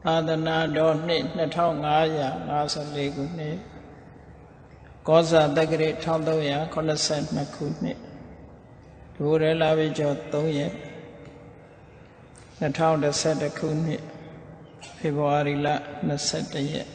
သာသနာတော်နှစ်2554ခုနှစ်ကောဇာတက္ကရာ1382ခုနှစ်ဒိုရဲလာပြီကျော်3ရက်2011ခုနှစ်ဖေဖော်ဝါရီလ21ရက်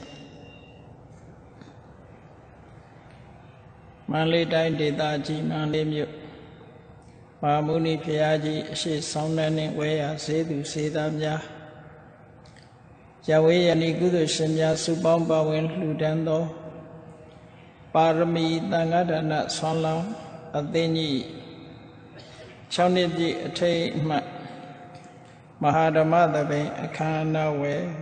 မန္တလေးတိုင်းဒေသကြီးမန္တလေးမြို့မဟာမုနိဘုရားကြီးအရှိဆောင်နှင်းဝဲရဈေးသူဈေးသားများယဝေယနိကုသိုလ်ရှင်များစုပေါင်းပါဝင်လှူဒန်းသောပါရမီသံဃာဒါနဆွမ်းလောင်းအသိဉ္ကြီး6နှစ်ပြည့်အထိမ်းအမှတ်မဟာဓမ္မသဘင်အခမ်းအနားဝယ်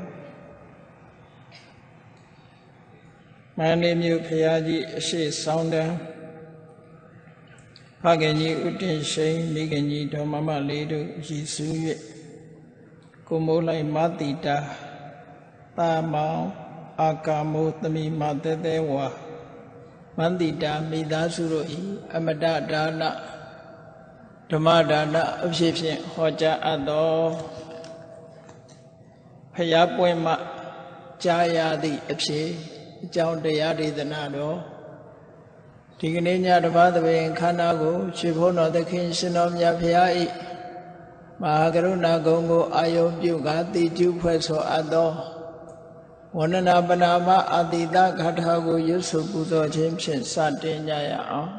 မန္တလေးမြို့ဘုရားကြီးအရှိဆောင်တန်းဖခင်ကြီးဥတည်ရှိန်မိခင်ကြီးဒေါ်မမလေးတို့ရည်စူး၍ကိုမိုးလိုက်မတိတာသာမောင်အာကာမိုးသမီးမတဲတဲဝါမန္တိတာမိသားစုတို့၏အမတဒါနဓမ္မဒါနအဖြစ်ဖြင့်ဟောကြားအပ်သောဖယားပွင့်မှကြားရသည့်အဖြစ်အကြောင်းတရားဒေသနာတော်ဒီကနေ့ညတပါးသဘင်ခန္ဓာကိုရွှေဘုန်းတော်သခင်ရှင်တော်မြတ်ဖရာ၏မဟာကရုဏာဂုဏ်ကိုအာယုပြုကာတိကျုဖွဲ့ဆိုအပ်သောဝန္ဒနာပနာမအာတိတဂါထာကိုရွတ်ဆိုပူဇော်ခြင်းဖြင့်စတင်ကြရအောင်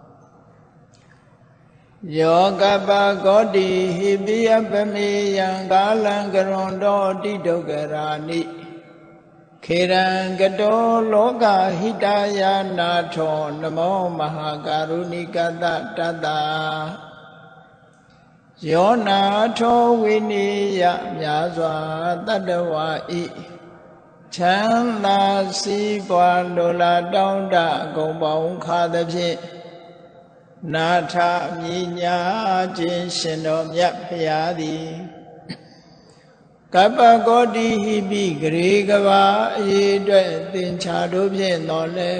ယောကပဂောတိဟိပိယပမေယံကာလံကရွန်တော်တိဒုက္ခရာနိခေရံကတောလောကဟိတယာနာထောနမောမဟာကာရုဏိကတတတယောနာထောဝိနိယမြာစွာတတဝါဤချမ်းသာစီးပွားလိုလားတောင်းတဂုံပေါင်းခါသဖြင့်နာထမြညာခြင်းရှင်တော်မြတ်ဖရာသည်ကပ္ပကောတိဟိပိဂရေကဘာအရေးအတွက်သင်္ချာတို့ဖြင့်တော်လဲ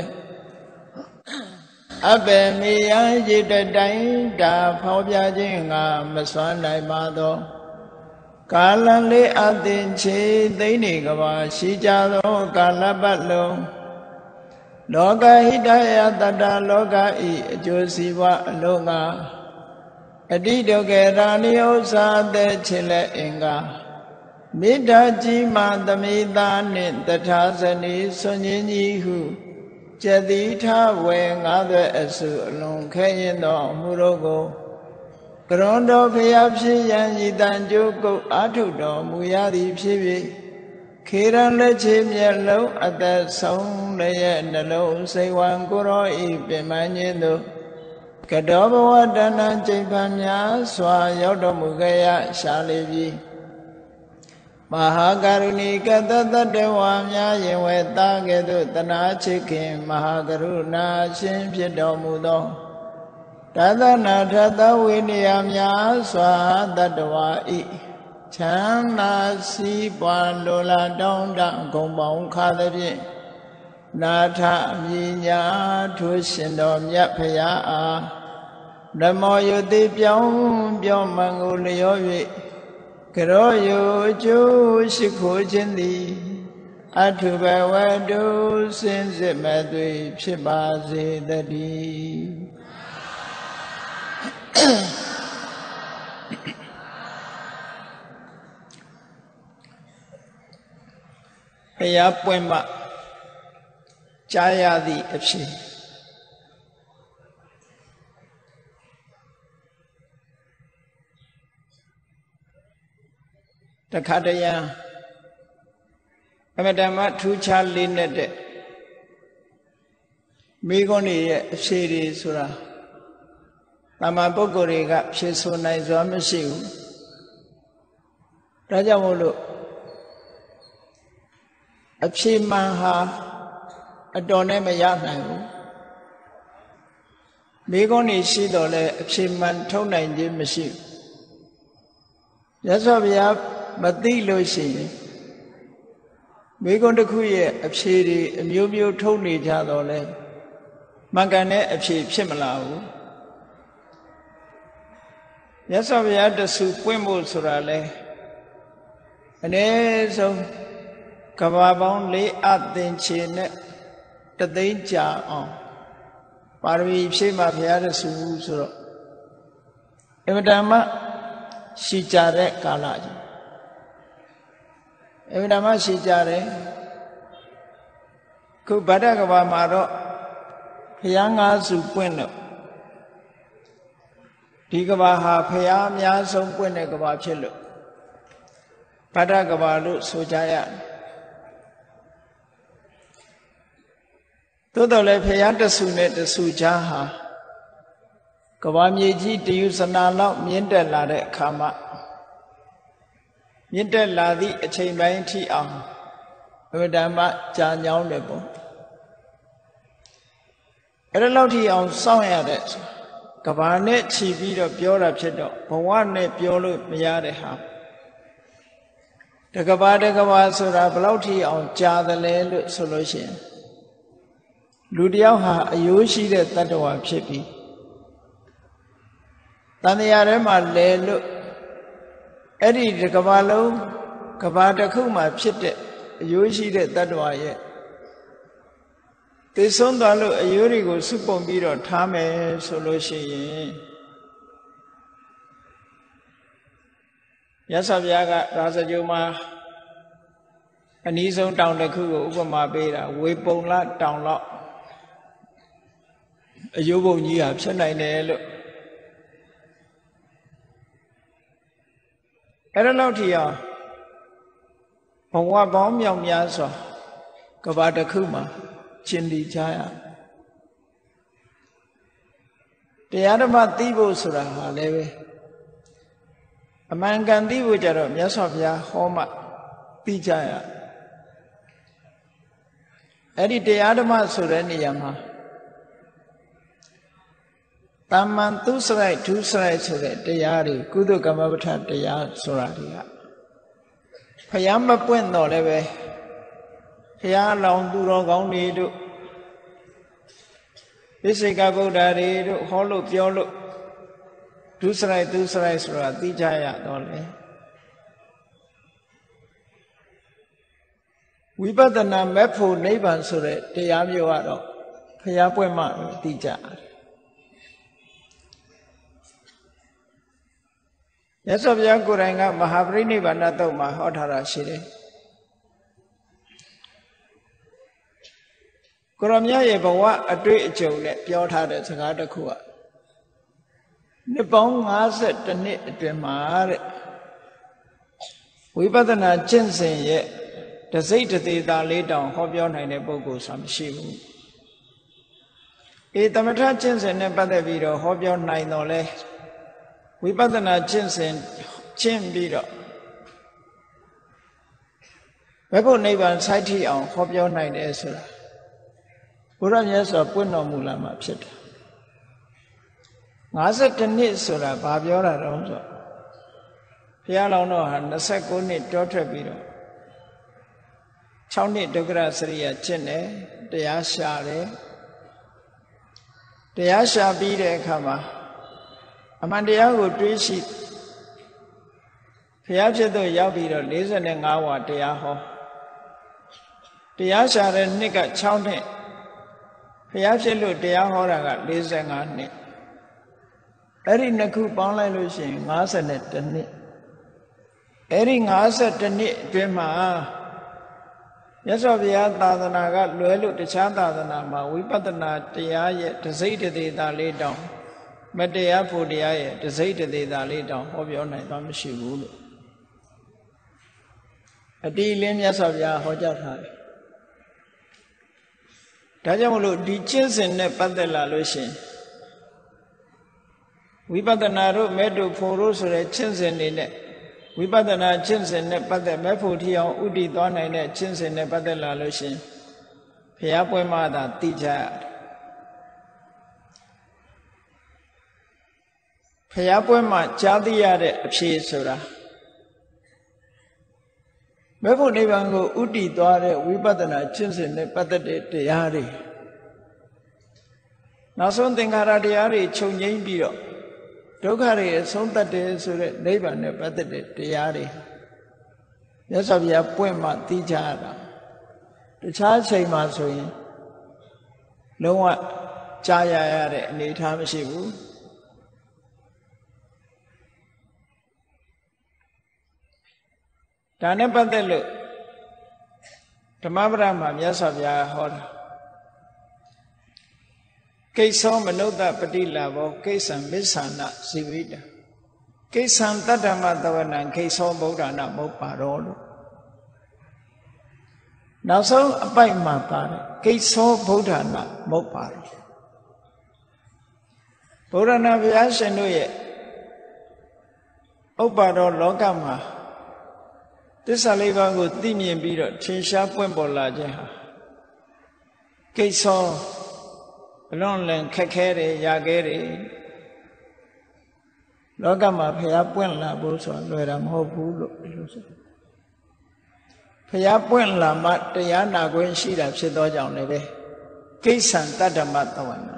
အဘေမေယံရေတတိုင်းတာဖော်ပြခြင်းငါမစွမ်းနိုင်ပါသောကာလလေးအသင်ချေသိနေကဘာရှိကြသောကာလပတ်လုံးလောကဟိတယတတလောကဤအကျိုးစီးပွားအလုံးငါအတိဒုက္ခရာနိဥ္စာတဲ့ချစ်လက်အင်္ဂါမေတ္တာကြီးမှသမိသားနှင့်တထာဇနီဆွန်ကြီးကြီးဟုကျက်တိထဝေငါးသွဲအစုအလုံးခဲရင်သောအမှုတို့ကိုကရွန်တော်ဖျားဖြစ်ရန်ဤတန်ကြိုးကုတ်အာထုတော်မူရသည်ဖြစ်၍ခေရန်လက်ချေမျက်လုံးအသက်ဆုံးလည်းနှလုံးစိတ်ဝံကိုရောဤပင်မခြင်းသို့ကတောဘဝတဏ္ဍကျိန်ဖန်များစွာရောက်တော်မူခဲ့ရရှာလေပြီမဟာကရုဏီကတတတဝါများရင်ဝဲသားကဲ့သို့တနာချစ်ခင်မဟာကရုဏာရှင်ဖြစ်တော်မူသောတသနာထသဝိနည်းများစွာတတဝါဤချမ်းသာစီးပွားလိုလားတောင်းတဂုံပေါင်းခါသဖြင့်နာထမြညာထိုးရှင်တော်မြတ်ဖရာအားဓမ္မောယတိပြောင်းပြောမှန်ကိုလျော၍ကရောယအကျိုးရှိခိုးခြင်းသည်အထုဘဝတုစင်စစ်မဲ့သွေဖြစ်ပါစေတည်းဘုရားပွင့်မှကြားရသည့်အဖြစ်တခါတရံအမတမထူးခြားလေးနဲ့တဲ့မိဂုဏ်တွေရဲ့အဖြစ်တွေဆိုတာတမန်ပုဂ္ဂိုလ်တွေကဖြေဆိုနိုင်စွာမရှိဘူးဒါကြောင့်မို့လို့အဖြေမှန်ဟာအတော်နဲ့မရနိုင်ဘူးမိဂုဏ်တွေရှိတော့လဲအဖြေမှန်ထုတ်နိုင်ခြင်းမရှိဘူးရသော်ဗျာမသိလို့ရှိရင်မိဂုဏ်တစ်ခုရဲ့အဖြေတွေအမျိုးမျိုးထုတ်နေကြတော့လဲမှန်ကန်တဲ့အဖြေဖြစ်မလာဘူးရသော်ဗျာတဆူပွင့်ဖို့ဆိုတာလဲအနည်းဆုံးကဘာပေါင်း၄အသင်္ချေနဲ့တသိန်းကြာအောင်ပါရမီဖြည့်မှဘုရားတဆူဆိုတော့အမတန်မှရှိကြတဲ့ကာလကြီးအမတန်မှရှိကြတယ်ခုဗဒ္ဒကဘာမှာတော့ဘုရားငါးစုပွင့်တော့ဒီကဘာဟာဘုရားအများဆုံးပွင့်တဲ့ကဘာဖြစ်လို့ဗဒ္ဒကဘာလို့ဆိုကြရတယ်သို့တော်လည်းဘုရားတဆူနဲ့တဆူချားဟာကဘာမြေကြီးတယူစနာလောက်မြင့်တက်လာတဲ့အခါမှာမြင့်တက်လာသည့်အချိန်ပိုင်းထိအောင်အမတန်မှကြာညောင်းတယ်ပေါ့အဲ့ဒါလောက်ထိအောင်စောင့်ရတဲ့ကဘာနဲ့ခြီးပြီးတော့ပြောတာဖြစ်တော့ဘဝနဲ့ပြောလို့မရတဲ့ဟာတကဘာဆိုတာဘယ်လောက်ထိအောင်ကြာတယ်လဲလို့ဆိုလို့ရှိရင်လူတယောက်ဟာအယိုးရှိတဲ့တတ္တဝါဖြစ်ပြီးတန်တရားထဲမှာလဲလို့အဲ့ဒီကဘာလုံးကဘာတစ်ခုမှဖြစ်တဲ့အယိုးရှိတဲ့တတ္တဝါရဲ့သိဆုံးသွားလို့အယိုးတွေကိုစုပုံပြီးတော့ထားမယ်ဆိုလို့ရှိရင်မြတ်စွာဘုရားကရာဇဂိုမှာအနည်းဆုံးတောင်တစ်ခုကိုဥပမာပေးတာဝေပုံလတောင်လောက်အယိုးပုံကြီးဟာဖြစ်နိုင်တယ်လို့အဲ့ဒါလောက်ထိအောင်ဘဝပေါင်းမြောက်များစွာကဘာတစ်ခုမှာရှင်းဒီကြရတရားဓမ္မသိဖို့ဆိုတာဟာလည်းပဲအမှန်ကန်သိဖို့ကြတော့မြတ်စွာဘုရားဟောမှသိကြရအဲ့ဒီတရားဓမ္မဆိုတဲ့နေရာမှာတမ္မန်သူစရိုက်ဒုစရိုက်ဆိုတဲ့တရားတွေကုသကမ္မပဋ္ဌာန်းတရားဆိုတာတွေကဘုရားမပွင့်တော့လည်းပဲဘုရားလောင်သူတော်ကောင်းတွေတို့ပိစိကဗုဒ္ဓတွေတို့ဟောလို့ပြောလို့ဒုစရိုက်ဆိုတာသိကြရတော့လေဝိပဿနာမဲ့ဖို့နိဗ္ဗာန်ဆိုတဲ့တရားမျိုးကတော့ဘုရားပွင့်မှသိကြတယ်မြတ်စွာဘုရားကိုယ်တိုင်ကမဟာပရိနိဗ္ဗာန်တုတ်မှာဟောထားတာရှိတယ်ကိုရောမြတ်ရဲ့ဘဝအတွေ့အကြုံနဲ့ပြောထားတဲ့စကားတစ်ခုကနှစ်ပေါင်း52နှစ်အတွင်းမှာတဲ့ဝိပဿနာကျင့်စဉ်ရဲ့တစိတ်တသေးသားလေးတောင်ဟောပြောနိုင်တဲ့ပုဂ္ဂိုလ်ဆိုတာမရှိဘူးသမထကျင့်စဉ်နဲ့ပတ်သက်ပြီးတော့ဟောပြောနိုင်တော့လဲဝိပဿနာကျင့်စဉ်ကျင့်ပြီးတော့ဘယ်ဖို့နိဗ္ဗာန်စိုက်ထီအောင်ဟောပြောနိုင်တယ်ဆိုတာဘုရားမြတ်စွာပွင့်တော်မူလာမှာဖြစ်တယ်52နှစ်ဆိုတာဘာပြောတာတော့ဆိုဘုရားလောင်းတော်ဟာ29နှစ်တောထွက်ပြီးတော့6နှစ်ဒုက္ခရစရိယကျင့်တယ်တရားရှာတယ်တရားရှာပြီးတဲ့အခါမှာအမှန်တရားကိုတွေးရှိဘုရားဖြစ်သို့ရောက်ပြီးတော့45ဝါတရားဟောတရားရှာတဲ့နှစ်က6နှစ်ဘုရားဖြစ်လို့တရားဟောတာက45နှစ်အဲ့ဒီနှစ်ခုပေါင်းလိုက်လို့ရှိရင်52နှစ်အဲ့ဒီ52နှစ်အတွင်းမှာမြတ်စွာဘုရားသာသနာကလွယ်လို့တခြားသာသနာမှာဝိပဿနာတရားရဲ့တစိတ်တသေးတာလေးတောင်မတရားဖို့တရားရဲ့တစိတ်တသေးတာလေးတောင်ဟောပြောနိုင်တော့မရှိဘူးလို့အတိလင်းမြတ်စွာဘုရားဟောကြားထားတယ်ဒါကြောင့်မလို့ဒီကျင့်စဉ်နဲ့ပတ်သက်လာလို့ရှိရင်ဝိပဿနာတို့မဲ့တို့ဖို့တို့ဆိုတဲ့ကျင့်စဉ်တွေနဲ့ဝိပဿနာကျင့်စဉ်နဲ့ပတ်သက်မဲ့ဖို့ထီအောင်ဥတည်သွားနိုင်တဲ့ကျင့်စဉ်နဲ့ပတ်သက်လာလို့ရှိရင်ဘုရားပွဲမှာသာသိကြရတယ်ဘုရားပွဲမှာကြားသိရတဲ့အဖြေဆိုတာမဲ့ဖို့နိဗ္ဗာန်ကိုဥတည်သွားတဲ့ဝိပဿနာကျင့်စဉ်နဲ့ပတ်သက်တဲ့တရားတွေနောက်ဆုံးသင်္ခါရတရားတွေချုပ်ငြိမ်းပြီးတော့ဒုက္ခတွေအဆုံးသတ်တယ်ဆိုတဲ့နိဗ္ဗာန်နဲ့ပတ်သက်တဲ့တရားတွေမြတ်စွာဘုရားပွင့်မှသိကြရတာတခြားချိန်မှာဆိုရင်လုံးဝကြားရရတဲ့အနေအထားမရှိဘူးဒါနဲ့ပတ်သက်လို့ဓမ္မပဒမှာမြတ်စွာဘုရားဟောတာကိသောမနုဿပတိလာဘောကိစ္ဆံမစ္ဆာနဇိဝိတံကိစ္ဆံတတ္တမတဝနံကိသောဗုဒ္ဓနာမုပ္ပါရောလို့နောက်ဆုံးအပိုက်မှာပါတယ်ကိသောဗုဒ္ဓနာမုပ္ပါရောဗုဒ္ဓနာဘုရားရှင်တို့ရဲ့ဥပ္ပါရောလောကမှာသစ္စာလေးပါးကိုသိမြင်ပြီးတော့ထင်ရှားပွင့်ပေါ်လာခြင်းဟာကိသောအလွန်လင်ခက်ခဲတယ်ရခဲ့တယ်လောကမှာဘုရားပွင့်လာဖို့ဆိုတာလွယ်တာမဟုတ်ဘူးလို့ဒီလိုဆိုဘုရားပွင့်လာမှတရားနာခွင့်ရှိတာဖြစ်သောကြောင့်လည်းပဲကိစ္ဆံတတ္တမတဝနာ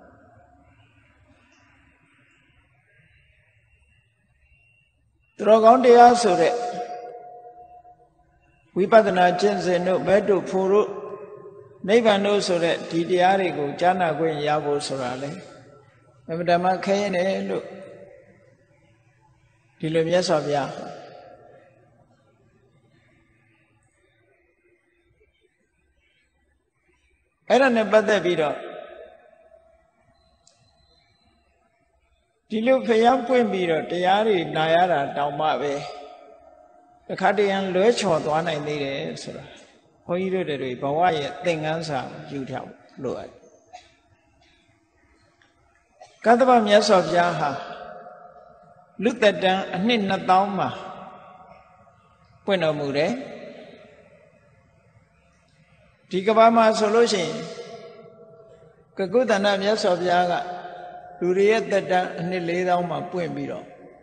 သူတော်ကောင်းတရားဆိုတဲ့ဝိပဿနာကျင့်စဉ်တို့ဘဲတို့ဖို့တို့နိဗ္ဗာန်တို့ဆိုတဲ့ဒီတရားတွေကိုကြားနာခွင့်ရဖို့ဆိုတာလေအမှန်တမ်းခဲရင်တယ်လို့ဒီလိုမြတ်စွာဘုရားအဲ့ဒါနဲ့ပတ်သက်ပြီးတော့ဒီလိုဖျားပွင့်ပြီးတော့တရားတွေနာရတာတောင်မှပဲတခါတရံလွဲချော်သွားနိုင်သေးတယ်ဆိုတာဘုန်းကြီးတို့တွေဘဝရဲ့သင်္ကန်းစာယူထားလို့ရတယ်ကတ္တဗမြတ်စွာဘုရားဟာလူသက်တမ်းအနှစ်2000မှာပွင့်တော်မူတယ်ဒီကမ္ဘာမှာဆိုလို့ရှိရင်ကကုသန္တမြတ်စွာဘုရားကလူတွေရဲ့သက်တမ်းအနှစ်4000မှာပွင့်ပြီးတော့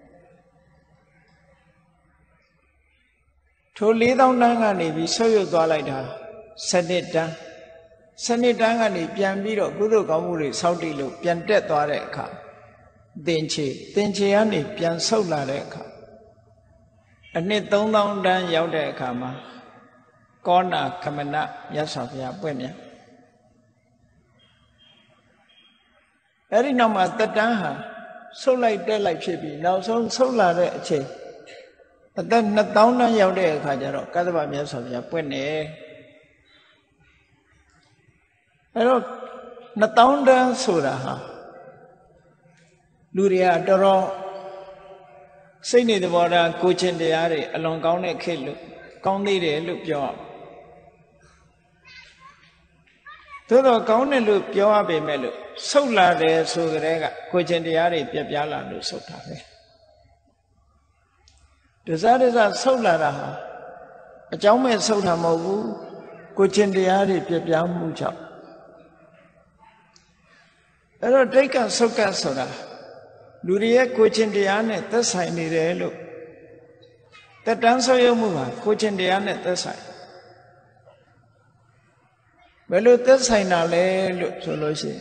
ထို4000တန်းကနေပြီးဆုတ်ယုတ်သွားလိုက်တာ7တန်း7တန်းကနေပြန်ပြီးတော့ကုသိုလ်ကောင်းမှုတွေစောင့်တည်လို့ပြန်တက်သွားတဲ့အခါသင်္ချေကနေပြန်ဆုတ်လာတဲ့အခါအနှစ်3000တန်းရောက်တဲ့အခါမှာကောဏခမနမြတ်စွာဘုရားပွင့်မြတ်အဲ့ဒီနောက်မှာတတန်းဟာဆုတ်လိုက်တက်လိုက်ဖြစ်ပြီးနောက်ဆုံးဆုတ်လာတဲ့အချိန်အသက်2000တန်းရောက်တဲ့အခါကျတော့ကတ္တဗမြတ်စွာဘုရားပွင့်နေအဲ့တော့2000တန်းဆိုတာဟာလူတွေကတော်တော်စိတ်နေသဘောထားကိုချင်းတရားတွေအလွန်ကောင်းတဲ့ခေတ်လို့ကောင်းသေးတယ်လို့ပြောရသို့တော့ကောင်းတယ်လို့ပြောရပေမဲ့လို့ဆုတ်လာတယ်ဆိုကြတဲ့ကကိုချင်းတရားတွေပြပြလာလို့ဆုတ်တာပဲတစားဆုတ်လာတာဟာအကြောင်းမဲ့ဆုတ်တာမဟုတ်ဘူးကိုချင်းတရားတွေပြပြမှုကြောင့်အဲ့တော့ဒိဋ္ဌဆုတ်ကဆိုတာလူတွေရဲ့ကိုချင်းတရားနဲ့သက်ဆိုင်နေတယ်လို့တက်တန်းဆုတ်ယုတ်မှုဟာကိုချင်းတရားနဲ့သက်ဆိုင်ဘယ်လိုသက်ဆိုင်တာလဲလို့ဆိုလို့ရှိရင်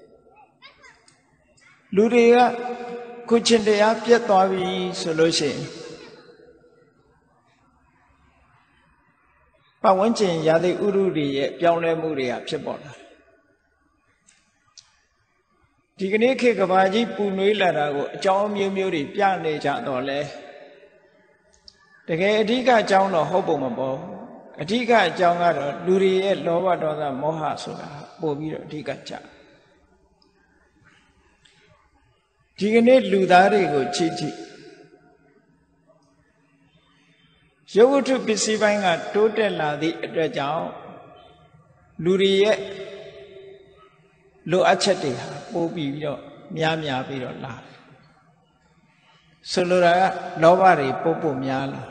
လူတွေကကိုချင်းတရားပြတ်သွားပြီဆိုလို့ရှိရင်ပတ်ဝန်းကျင်ရာသီဥတုတွေရဲ့ပြောင်းလဲမှုတွေကဖြစ်ပေါ်လာဒီကနေ့ခေတ်ကဘာကြီးပူနွေးလာတာကိုအကြောင်းမျိုးမျိုးတွေပြနေကြတော့လဲတကယ်အဓိကအကြောင်းတော့ဟုတ်ပုံမပေါ်အဓိကအကြောင်းကတော့လူတွေရဲ့လောဘဒေါသမောဟဆိုတာပို့ပြီးတော့အဓိကကြဒီကနေ့လူသားတွေကိုကြည့်ရုပ်ဝတ္ထုပစ္စည်းပိုင်းကတိုးတက်လာသည့်အတွက်ကြောင့်လူတွေရဲ့လိုအပ်ချက်တွေဟာပိုးပြီးတော့များပြီးတော့လာဆိုလိုတာကလောဘတွေပို့များလာ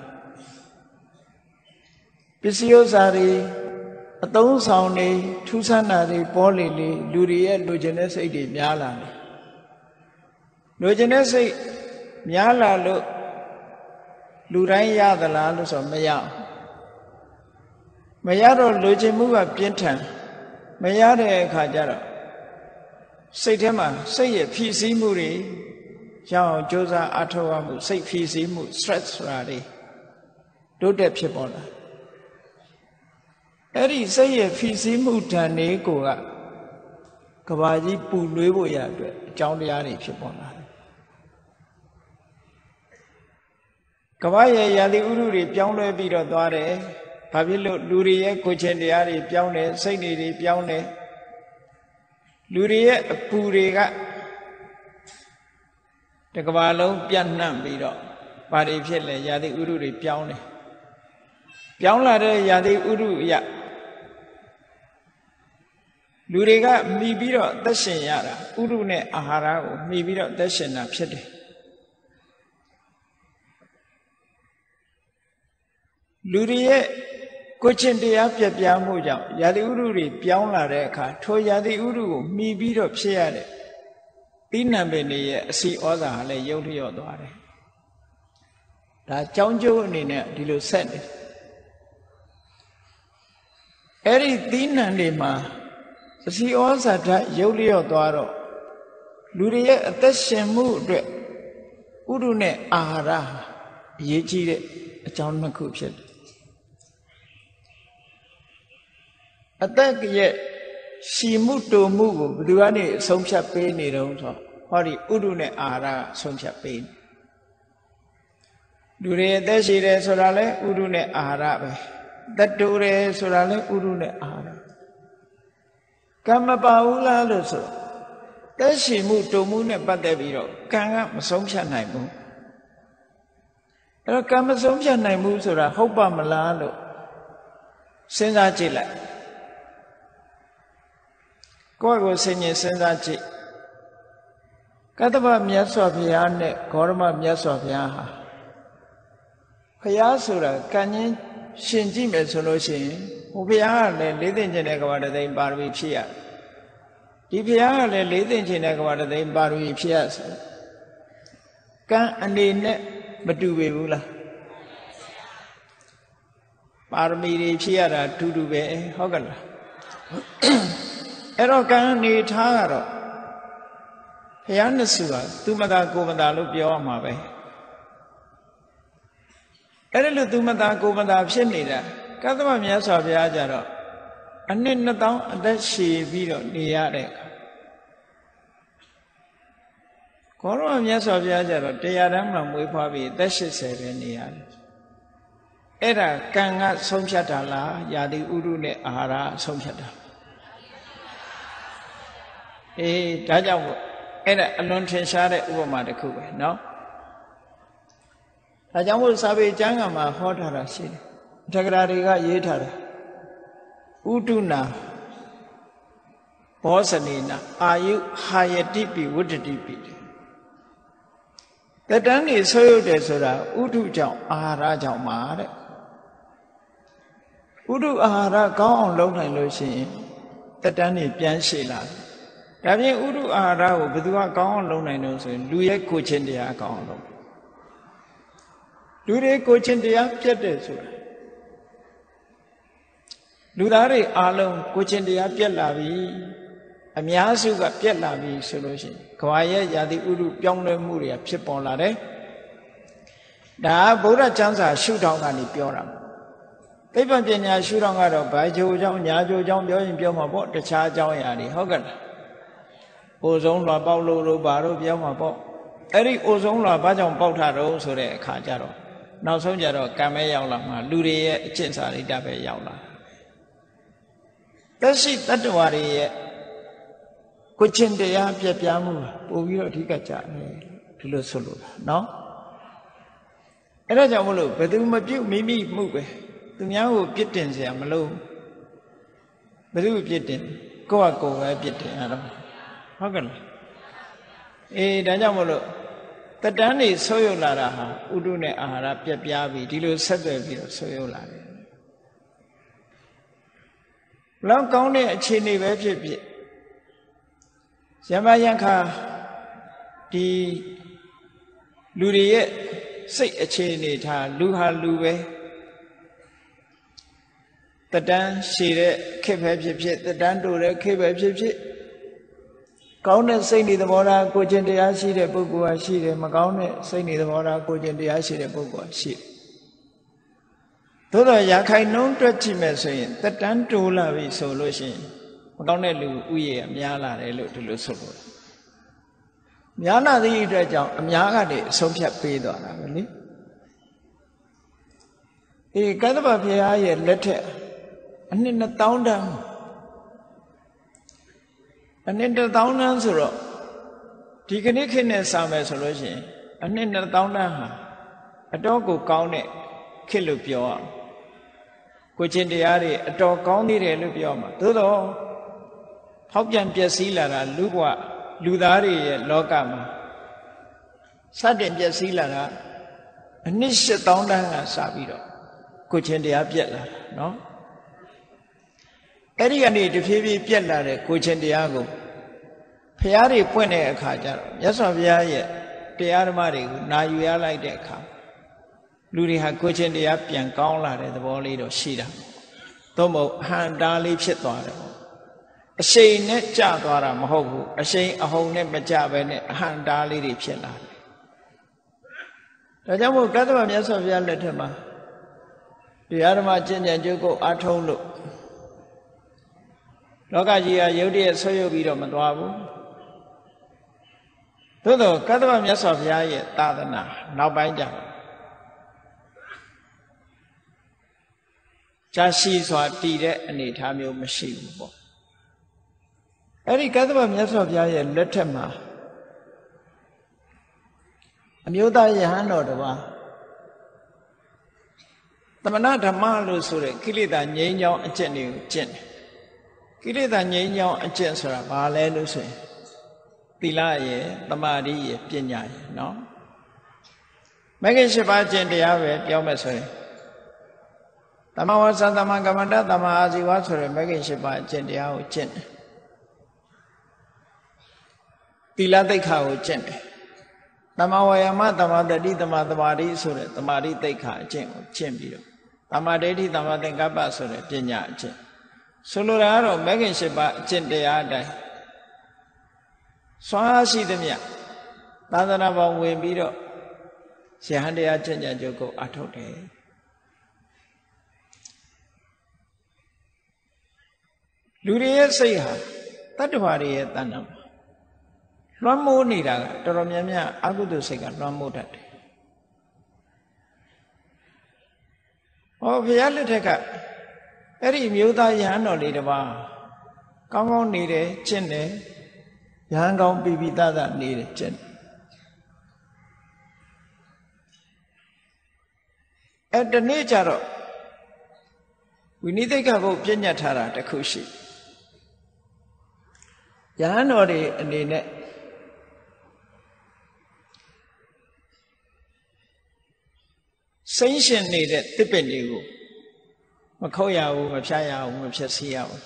ပစ္စည်းဥစ္စာတွေအသုံးဆောင်တွေထူးဆန်းတာတွေပေါ်လေလူတွေရဲ့လိုချင်တဲ့စိတ်တွေများလာတယ်လိုချင်တဲ့စိတ်များလာလို့လူတိုင်းရသလားလို့ဆိုမရတော့လိုချင်မှုကပြင်းထန်မရတဲ့အခါကျတော့စိတ်ထဲမှာစိတ်ရဲ့ဖြည့်ဆည်းမှုတွေရအောင်ကြိုးစားအားထုတ်ရမှုစိတ်ဖြည့်ဆည်းမှု stress ဆိုတာတွေတိုးတက်ဖြစ်ပေါ်လာအဲ့ဒီစိတ်ရဲ့ဖိစီးမှုဓာတ်တွေကိုကဘာကြီးပူနွေးဖို့ရအတွက်အကြောင်းတရားတွေဖြစ်ပေါ်လာတယ်ကဘာရဲ့ရာသီဥတုတွေပြောင်းလဲပြီးတော့သွားတယ်ဘာဖြစ်လို့လူတွေရဲ့ကိုယ်ချင်းတရားတွေပြောင်းတယ်စိတ်တွေပြောင်းတယ်လူတွေရဲ့အပူတွေကတကဘာလုံးပြန့်နှံ့ပြီးတော့ဘာတွေဖြစ်လဲရာသီဥတုတွေပြောင်းတယ်ပြောင်းလာတဲ့ရာသီဥတုအရလူတွေကမှီပြီးတော့သက်ရှင်ရတာဥတုနဲ့အာဟာရကိုမှီပြီးတော့သက်ရှင်တာဖြစ်တယ်လူတွေရဲ့ကိုယ်ချင်းတရားပြပြမှုကြောင့်ရာသီဥတုတွေပြောင်းလာတဲ့အခါထိုရာသီဥတုကိုမှီပြီးတော့ဖြစ်ရတဲ့သီးနှံပင်တွေရဲ့အစီဩဇာဟာလည်းရုပ်လျော့သွားတယ်ဒါကြောင်းကျိုးအနေနဲ့ဒီလိုဆက်တယ်အဲ့ဒီသီးနှံတွေမှာအစီဩဇာဓာတ်ရုပ်လျော့သွားတော့လူတွေရဲ့အသက်ရှင်မှုအတွက်ဥတုနဲ့အာဟာရအရေးကြီးတဲ့အကြောင်းနှစ်ခုဖြစ်တယ်အသက်ရဲ့ရှည်မှုတိုမှုကိုဘယ်သူကနေအဆုံးဖြတ်ပေးနေတုံးဆိုဟောဒီဥတုနဲ့အာဟာရအဆုံးဖြတ်ပေးနေလူတွေအသက်ရှည်တယ်ဆိုတာလဲဥတုနဲ့အာဟာရပဲသက်တိုးတယ်ဆိုတာလဲဥတုနဲ့အာဟာရကံမပါဘူးလားလို့ဆိုသက်ရှည်မှုတိုမှုနဲ့ပတ်သက်ပြီးတော့ကံကမဆုံးဖြတ်နိုင်ဘူးအဲ့တော့ကံမဆုံးဖြတ်နိုင်ဘူးဆိုတာဟုတ်ပါမလားလို့စဉ်းစားကြည့်လိုက်ကိုယ့်ကိုယ်စဉ်းစဉ်းစားကြည့်ကတ္တဗမြတ်စွာဘုရားနဲ့ဂေါရမမြတ်စွာဘုရားဟာဘုရားဆိုတာကံချင်းရှင်ကြည့်မယ်ဆိုလို့ရှိရင်ဟိုဘုရားကလည်းလေးသိမ့်ခြင်းတဲ့ကဘာတသိမ့်ပါရမီဖြစ်ရဒီဘုရားကလည်းလေးသိမ့်ခြင်းတဲ့ကဘာတသိမ့်ပါရမီဖြစ်ရဆိုကံအနေနဲ့မတူပေဘူးလားပါရမီတွေဖြစ်ရတာတူတူပဲဟုတ်ကလားအဲ့တော့ကံအနေထားကတော့ဘုရားနှစ်ဆူဟာသူမသာကိုမသာလို့ပြောရမှာပဲအဲ့ဒါလို့သူမသာကိုမသာဖြစ်နေတာကတ္တဗမြတ်စွာဘုရားကြတော့အနှစ်2000အသက်ရှည်ပြီးတော့နေရတဲ့အခါခေါရမမြတ်စွာဘုရားကြတော့တရားတမ်းမှမွေးဖွားပြီးအသက်80ပဲနေရတယ်အဲ့ဒါကံကဆုံးဖြတ်တာလားယာတိဥရုနဲ့အာဟာရဆုံးဖြတ်တာအေးဒါကြောင့်မို့အဲ့ဒါအလွန်ထင်ရှားတဲ့ဥပမာတစ်ခုပဲเนาะဒါကြောင့်မို့စာပေကျမ်းဂန်မှာဟောထားတာရှိတယ်တက္ကရာတွေကရေးထားတာဥတုနာဘောဇနေနာအာယုဟာယတိပိဝတ္တတိပိတတန်းနေဆွေးရုပ်တယ်ဆိုတာဥတုကြောင့်အာဟာရကြောင့်ပါတဲ့ဥတုအာဟာရကောင်းအောင်လုပ်နိုင်လို့ရှိရင်တတန်းနေပြန်ရှည်လာတယ်ဒါပြင်ဥတုအာဟာရကိုဘယ်သူကကောင်းအောင်လုပ်နိုင်လို့ဆိုရင်လူရဲ့ကိုယ်ချင်းတရားကောင်းအောင်လုပ်လူတွေကိုယ်ချင်းတရားပြတ်တယ်ဆိုတာလူသားတွေအားလုံးကိုယ်ချင်းတရားပြတ်လာပြီအများစုကပြတ်လာပြီဆိုလို့ရှိရင်ကဘာရဲ့ယာတိဥတုပြောင်းလဲမှုတွေဖြစ်ပေါ်လာတယ်ဒါဗုဒ္ဓကျမ်းစာရှုထောင့်ကနေပြောတာသိပ္ပံပညာရှုထောင့်ကတော့ဘာကြိုအကြောင်းညာကြိုအကြောင်းပြောရင်ပြောမှာပေါ့တခြားအကြောင်းအရာတွေဟုတ်ကဲ့လားအိုဆုံးလွှာပေါက်လို့ဘာလို့ပြောမှာပေါ့အဲ့ဒီအိုဆုံးလွှာဘာကြောင့်ပေါက်တာတော့ဆိုတဲ့အခါကျတော့နောက်ဆုံးကျတော့ကံမဲရောက်လာမှလူတွေရဲ့အကျင့်စာရိတ္တပဲရောက်လာသက်ရှိတတ္တဝါတွေရဲ့ကိုချင်းတရားပြပြမှုပို့ပြီးတော့အဓိကကြတယ်ဒီလိုဆိုလို့เนาะအဲ့ဒါကြောင့်မလို့ဘယ်သူမပြုတ်မိမိမှုပဲသူများကိုပြစ်တင်เสียမလို့ဘယ်သူပြစ်တင်ကိုယ့်ဟာကိုယ်ပဲပြစ်တင်ရတော့ဟုတ်ကဲ့လားအေးဒါကြောင့်မလို့တတန်းနေဆိုးရုပ်လာတာဟာဥတုနဲ့အာဟာရပြက်ပြားပြီးဒီလိုဆက်သွယ်ပြီးတော့ဆိုးရုပ်လာတယ်လောက်ကောင်းတဲ့အခြေအနေပဲဖြစ်ဖြစ်ယမယံခါဒီလူတွေရဲ့စိတ်အခြေအနေထားလူဟာလူပဲတတန်းရှည်တဲ့ခေတ်ပဲဖြစ်ဖြစ်တတန်းတိုတဲ့ခေတ်ပဲဖြစ်ဖြစ်ကောင်းတဲ့စိတ်နေသဘောထားကိုကျင့်တရားရှိတဲ့ပုဂ္ဂိုလ်ဟာရှိတယ်မကောင်းတဲ့စိတ်နေသဘောထားကိုကျင့်တရားရှိတဲ့ပုဂ္ဂိုလ်ဟာရှိတယ်သို့တော့ရခိုင်နှုန်းတွက်ကြည့်မယ်ဆိုရင်တက်တန်းတိုးလာပြီဆိုလို့ရှိရင်မကောင်းတဲ့လူဥယေအများလာတယ်လို့ဒီလိုဆိုလို့များလာသည့်အတွက်ကြောင့်အများကနေအဆုံးဖြတ်ပေးသွားတာပဲလေကတ္တဗဘုရားရဲ့လက်ထက်အနှစ်1000တန်းအနှစ်1000တန်းဆိုတော့ဒီကနေ့ခေတ်နဲ့စာမယ်ဆိုလို့ရှိရင်အနှစ်1000တန်းဟာအတော်ကိုကောင်းတဲ့ခေတ်လို့ပြောရအောင်ကိုချင်းတရားတွေအတော်ကောင်းသေးတယ်လို့ပြောမှာသို့တော့ဖောက်ပြန်ပျက်စီးလာတာလူသားတွေရဲ့လောကမှာစတင်ပျက်စီးလာတာအနှစ်8000တန်းကစပြီးတော့ကိုချင်းတရားပြက်လာတာနော်အဲ့ဒီကနေတဖြည်းဖြည်းပြက်လာတဲ့ကိုချင်းတရားကိုဖျားတွေပွင့်တဲ့အခါကျတော့မြတ်စွာဘုရားရဲ့တရားဓမ္မတွေကိုနာယူရလိုက်တဲ့အခါလူတွေဟာကိုချင်းတရားပြန်ကောင်းလာတဲ့သဘောလေးတော့ရှိတာသို့မဟုတ်ဟန်တားလေးဖြစ်သွားတယ်အရှိန်နဲ့ကျသွားတာမဟုတ်ဘူးအရှိန်အဟုန်နဲ့မကျပဲနဲ့အဟန်တားလေးတွေဖြစ်လာတယ်ဒါကြောင့်မို့ကတ္တဗမြတ်စွာဘုရားလက်ထက်မှာတရားဓမ္မကျင့်ကြံကြိုးကိုအားထုတ်လို့လောကကြီးဟာရုပ်တရက်ဆွေးရုပ်ပြီးတော့မသွားဘူးသို့သောကတ္တဗမြတ်စွာဘုရားရဲ့သာသနာနောက်ပိုင်းကျတော့ကြာရှိစွာတည်တဲ့အနေအထားမျိုးမရှိဘူးပေါ့အဲ့ဒီကတ္တဗမြတ်စွာဘုရားရဲ့လက်ထက်မှာအမျိုးသားယဟန်တော်တစ်ပါးသမဏဓမ္မလို့ဆိုတဲ့ကိလေသာငြိမ်းချောင်းအကျင့်တွေကိုကျင့်တယ်ကိလေသာငြိမ်းချောင်းအကျင့်ဆိုတာဘာလဲလို့ဆိုရင်သီလရယ်သမာဓိရယ်ပညာရယ်နော်မဂ္ဂင်၈ပါးကျင့်တရားပဲပြောမယ်ဆိုရင်သမဝါစာသမကမ္မန္တသမအာဇီဝဆိုတဲ့မဂ္ဂင်၈ပါးကျင့်တရားကိုကျင့်တယ်သီလသိက္ခာကိုကျင့်တယ်သမဝါယာမသမတတိသမသမာဓိဆိုတဲ့သမာဓိသိက္ခာအကျင့်ကိုကျင့်ပြီးတော့သမဒိဋ္ဌိသမသင်္ကပ္ပဆိုတဲ့ပညာအကျင့်ဆိုလိုတာကတော့မဂ္ဂင်၈ပါးအကျင့်တရားအတိုင်းစွမ်းအားရှိသမျှသာသနာပေါင်းဝင်ပြီးတော့ယဟန်တရားကျင့်ကြံကြုတ်ကိုအထုတ်တယ်လူတွေရဲ့စိတ်ဟာတတ္တဝါတွေရဲ့တဏ္ဍာမှာလွှမ်းမိုးနေတာကတော်တော်များများအကုသိုလ်စိတ်ကလွှမ်းမိုးတတ်တယ်ဟောဘုရားလက်ထက်ကအဲ့ဒီမျိုးသားယဟန်တော်လေးတစ်ပါးကောင်းကောင်းနေတယ်ကျင့်တယ်ယဟန်ကောင်းပြီးသားသားနေတယ်ကျင့်တယ်အဲ့ဒီနေ့ကျတော့ဝိနည်းသိက္ခာပုဒ်ပြညတ်ထားတာတစ်ခုရှိယဟန်တော်တွေအနေနဲ့စိမ့်ရှင်နေတဲ့တစ်ပင်တွေကိုမခုတ်ရဘူးမဖြတ်ရဘူးမဖြတ်စီရဘူး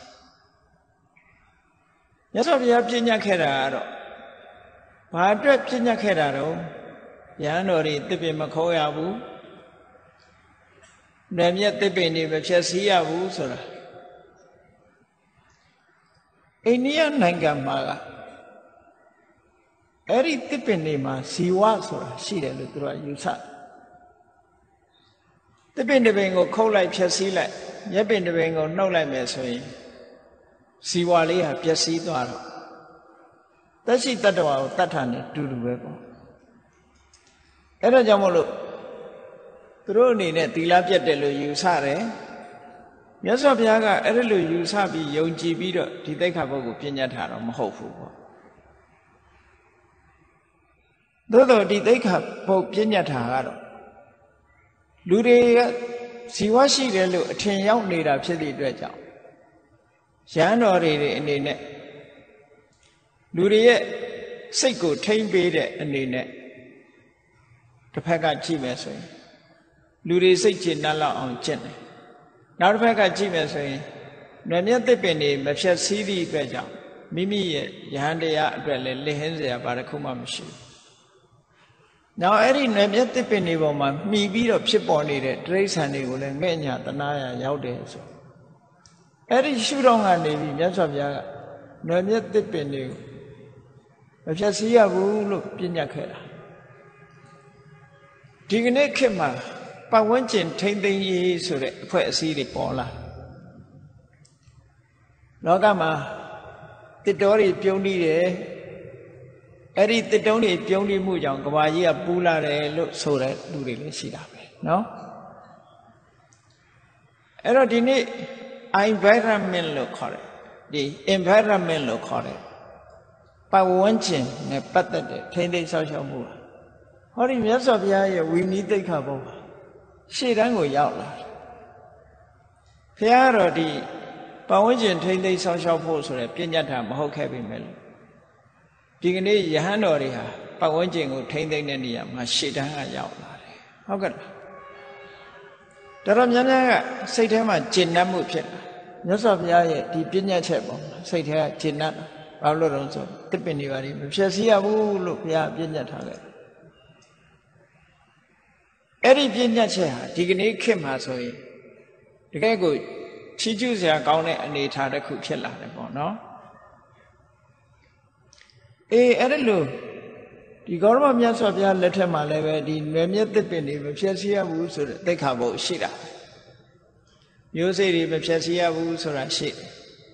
မြတ်စွာဘုရားပြညတ်ခဲ့တာကတော့ဘာအတွက်ပြညတ်ခဲ့တာတော့ယဟန်တော်တွေတစ်ပင်မခုတ်ရဘူးနေမြတ်တစ်ပင်တွေမဖြတ်စီရဘူးဆိုတာအိန္ဒိယနိုင်ငံမှာကအဲ့ဒီတစ်ပင်တွေမှာဇီဝဆိုတာရှိတယ်လို့သူတို့ယူဆတစ်ပင်တစ်ပင်ကိုခုတ်လိုက်ဖြတ်စည်းလိုက်မြက်ပင်တစ်ပင်ကိုနှုတ်လိုက်မယ်ဆိုရင်ဇီဝလေးဟာပျက်စီးသွားတော့သက်ရှိတတ္တဝါကိုတတ်တာနဲ့တူတူပဲပေါ့အဲ့ဒါကြောင့်မို့လို့သူတို့အနေနဲ့သီလပြတ်တယ်လို့ယူဆတယ်မြတ်စွာဘုရားကအဲ့ဒါလိုယူဆပြီးယုံကြည်ပြီးတော့ဒီသိက္ခာပုဒ်ကိုပြညတ်ထားတော့မဟုတ်ဘူးပေါ့သို့တော့ဒီသိက္ခာပုဒ်ပြညတ်ထားကတော့လူတွေကဇီဝရှိတယ်လို့အထင်ရောက်နေတာဖြစ်သည့်အတွက်ကြောင့်ရဟန်းတော်တွေအနေနဲ့လူတွေရဲ့စိတ်ကိုထိမ့်ပေးတဲ့အနေနဲ့တစ်ဖက်ကကြည့်မယ်ဆိုရင်လူတွေစိတ်ကျေနပ်လောက်အောင်ကျင့်တယ်နောက်တစ်ဖက်ကကြည့်မယ်ဆိုရင်နွယ်မြတ်သစ်ပင်တွေမဖြတ်စည်းသည့်အတွက်ကြောင့်မိမိရဲ့ယဟန်တရားအတွက်လည်းလစ်ဟင်းစရာဘာတစ်ခုမှမရှိဘူး။နောက်အဲ့ဒီနွယ်မြတ်သစ်ပင်တွေပေါ်မှာမှီပြီးတော့ဖြစ်ပေါ်နေတဲ့တိရစ္ဆာန်တွေကိုလည်းငဲ့ညာတနာရရောက်တယ်ဆိုအဲ့ဒီရှုထောင့်ကနေပြီးမြတ်စွာဘုရားကနွယ်မြတ်သစ်ပင်တွေကိုမဖြတ်စည်းရဘူးလို့ပြညတ်ခဲ့တာဒီကနေ့ခေတ်မှာပတ်ဝန်းကျင်ထိမ့်သိမ်းရေးဆိုတဲ့အဖွဲ့အစည်းတွေပေါ်လာလောကမှာတစ်တော်တွေပြုံးနေတယ်အဲ့ဒီတစ်တုံးတွေပြုံးနေမှုကြောင့်ကဘာကြီးကပူလာတယ်လို့ဆိုတဲ့လူတွေလည်းရှိတာပဲเนาะအဲ့တော့ဒီနေ့ environment လို့ခေါ်တယ်ဒီ environment လို့ခေါ်တယ်ပတ်ဝန်းကျင်နဲ့ပတ်သက်တဲ့ထိမ့်သိမ်းဆောက်ရှောက်မှုဟောဒီမြတ်စွာဘုရားရဲ့ဝိနည်းသိက္ခာပုဒ်ရှေ့တန်းကိုရောက်လာတယ်ဘုရားတော်ဒီပတ်ဝန်းကျင်ထိမ့်သိမ်းဆောက်ရှောက်ဖို့ဆိုရယ်ပြညတ်တာမဟုတ်ခဲ့ပြီမဲ့လို့ဒီကနေ့ယဟန်တော်တွေဟာပတ်ဝန်းကျင်ကိုထိမ့်သိမ်းတဲ့နေရာမှာရှေ့တန်းကရောက်လာတယ်ဟုတ်ကဲ့တော်များများကစိတ်ထဲမှာကျဉ်နှံ့မှုဖြစ်လာမြတ်စွာဘုရားရဲ့ဒီပြညတ်ချက်ပေါ်မှာစိတ်ထဲကကျဉ်နှံ့ဘာလို့လဲဆိုတစ်ပင်တွေပါလိမဖြည့်စည်းရဘူးလို့ဘုရားပြညတ်ထားခဲ့အဲ့ဒီပြညတ်ချက်ဟာဒီကနေ့ခေတ်မှာဆိုရင်တကယ်ကိုချီးကျူးစရာကောင်းတဲ့အနေအထားတစ်ခုဖြစ်လာတယ်ပေါ့နော်အဲ့ဒါလို့ဒီဂေါရမမြတ်စွာဘုရားလက်ထက်မှာလည်းပဲဒီနွယ်မြက်တစ်ပင်တွေမဖြည့်စည်းရဘူးဆိုတဲ့သိက္ခာပုဒ်ရှိတာမျိုးစေ့တွေမဖြည့်စည်းရဘူးဆိုတာရှိတယ်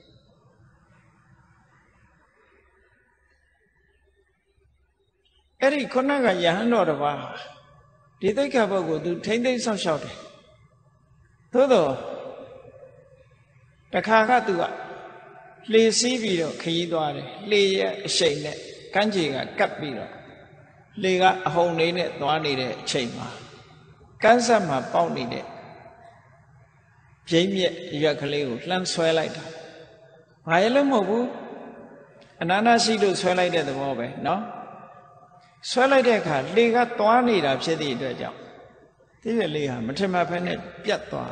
အဲ့ဒီခုနကယဟန်တော်တစ်ပါးဒီသိက္ခာပုဒ်ကိုသူထိမ့်သိမ်းဆောက်ရှောက်တယ်သို့တော့တခါကသူကလှေစီးပြီးတော့ခရီးသွားတယ်လှေရဲ့အရှိန်နဲ့ကမ်းခြေကကပ်ပြီးတော့လှေကအဟုန်လေးနဲ့သွားနေတဲ့အချိန်မှာကမ်းဆက်မှာပေါက်နေတဲ့ပြိမ့်မြက်ရွက်ကလေးကိုလှမ်းဆွဲလိုက်တာဘာရလို့မဟုတ်ဘူးအနာနာရှိလို့ဆွဲလိုက်တဲ့သဘောပဲเนาะဆွဲလိုက်တဲ့အခါလှေကသွားနေတာဖြစ်သည့်အတွက်ကြောင့်ဒီလှေဟာမထင်မှတ်ဖက်နဲ့ပြတ်သွား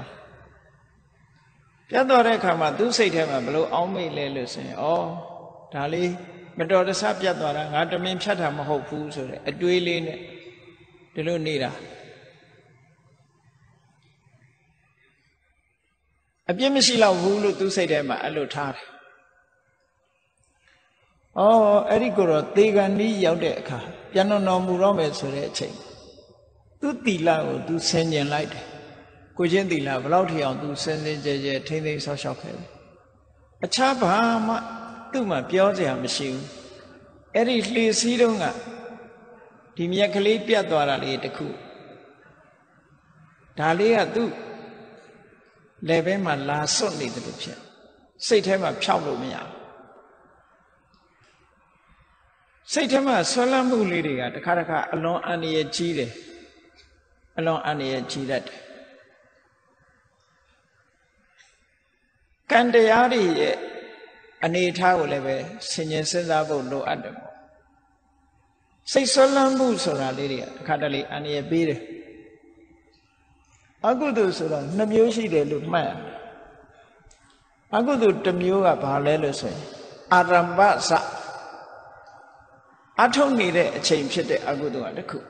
တဲ့အခါမှာသူ့စိတ်ထဲမှာဘလို့အောင်းမိတ်လဲလို့ဆိုရင်ဩဒါလေးမတော်တဆပြတ်သွားတာငါတမင်ဖြတ်တာမဟုတ်ဘူးဆိုတဲ့အတွေးလေးနဲ့ဒီလိုနေတာအပြစ်မရှိတော့ဘူးလို့သူ့စိတ်ထဲမှာအဲ့လိုထားတယ်အဲ့ဒီကိုတော့သေကံဤရောက်တဲ့အခါပြန်တော်မူတော့မယ်ဆိုတဲ့အချိန်သူ့တီလာကိုသူဆင်ញင်လိုက်တယ်ကိုချင်းတီလာဘလောက်ထီအောင်သူစင်စင်ကြဲကြဲထိမ့်သိမ်းဆောက်ရှောက်ခဲ့တယ်အခြားဘာမှသူ့မှာပြောစရာမရှိဘူးအဲ့ဒီလှေစည်းတုံးကဒီမြက်ကလေးပြတ်သွားတာလေးတခုဒါလေးကသူ့လက်ဘဲမှာလာစွတ်နေတယ်လို့ဖြစ်စိတ်ထဲမှာဖြောက်လို့မရဘူးစိတ်ထဲမှာဆွဲလန်းမှုလေးတွေကတခါတခါအလွန်အန္တရာယ်ကြီးတယ်အလွန်အန္တရာယ်ကြီးတတ်တယ်ကံတရားတွေရဲ့အနေအထားကိုလည်းပဲဆင်ញင်စဉ်းစားဖို့လိုအပ်တယ်ပေါ့စိတ်ဆွဲလန်းမှုဆိုတာလေးတွေကတခါတလေအန္တရာယ်ပေးတယ်အကုသိုလ်ဆိုတာ2မျိုးရှိတယ်လို့မှတ်ရတယ်အကုသိုလ်တစ်မျိုးကဘာလဲလို့ဆိုရင်အာရမ္ဗစအထုတ်နေတဲ့အချိန်ဖြစ်တဲ့အကုသိုလ်ကတစ်ခု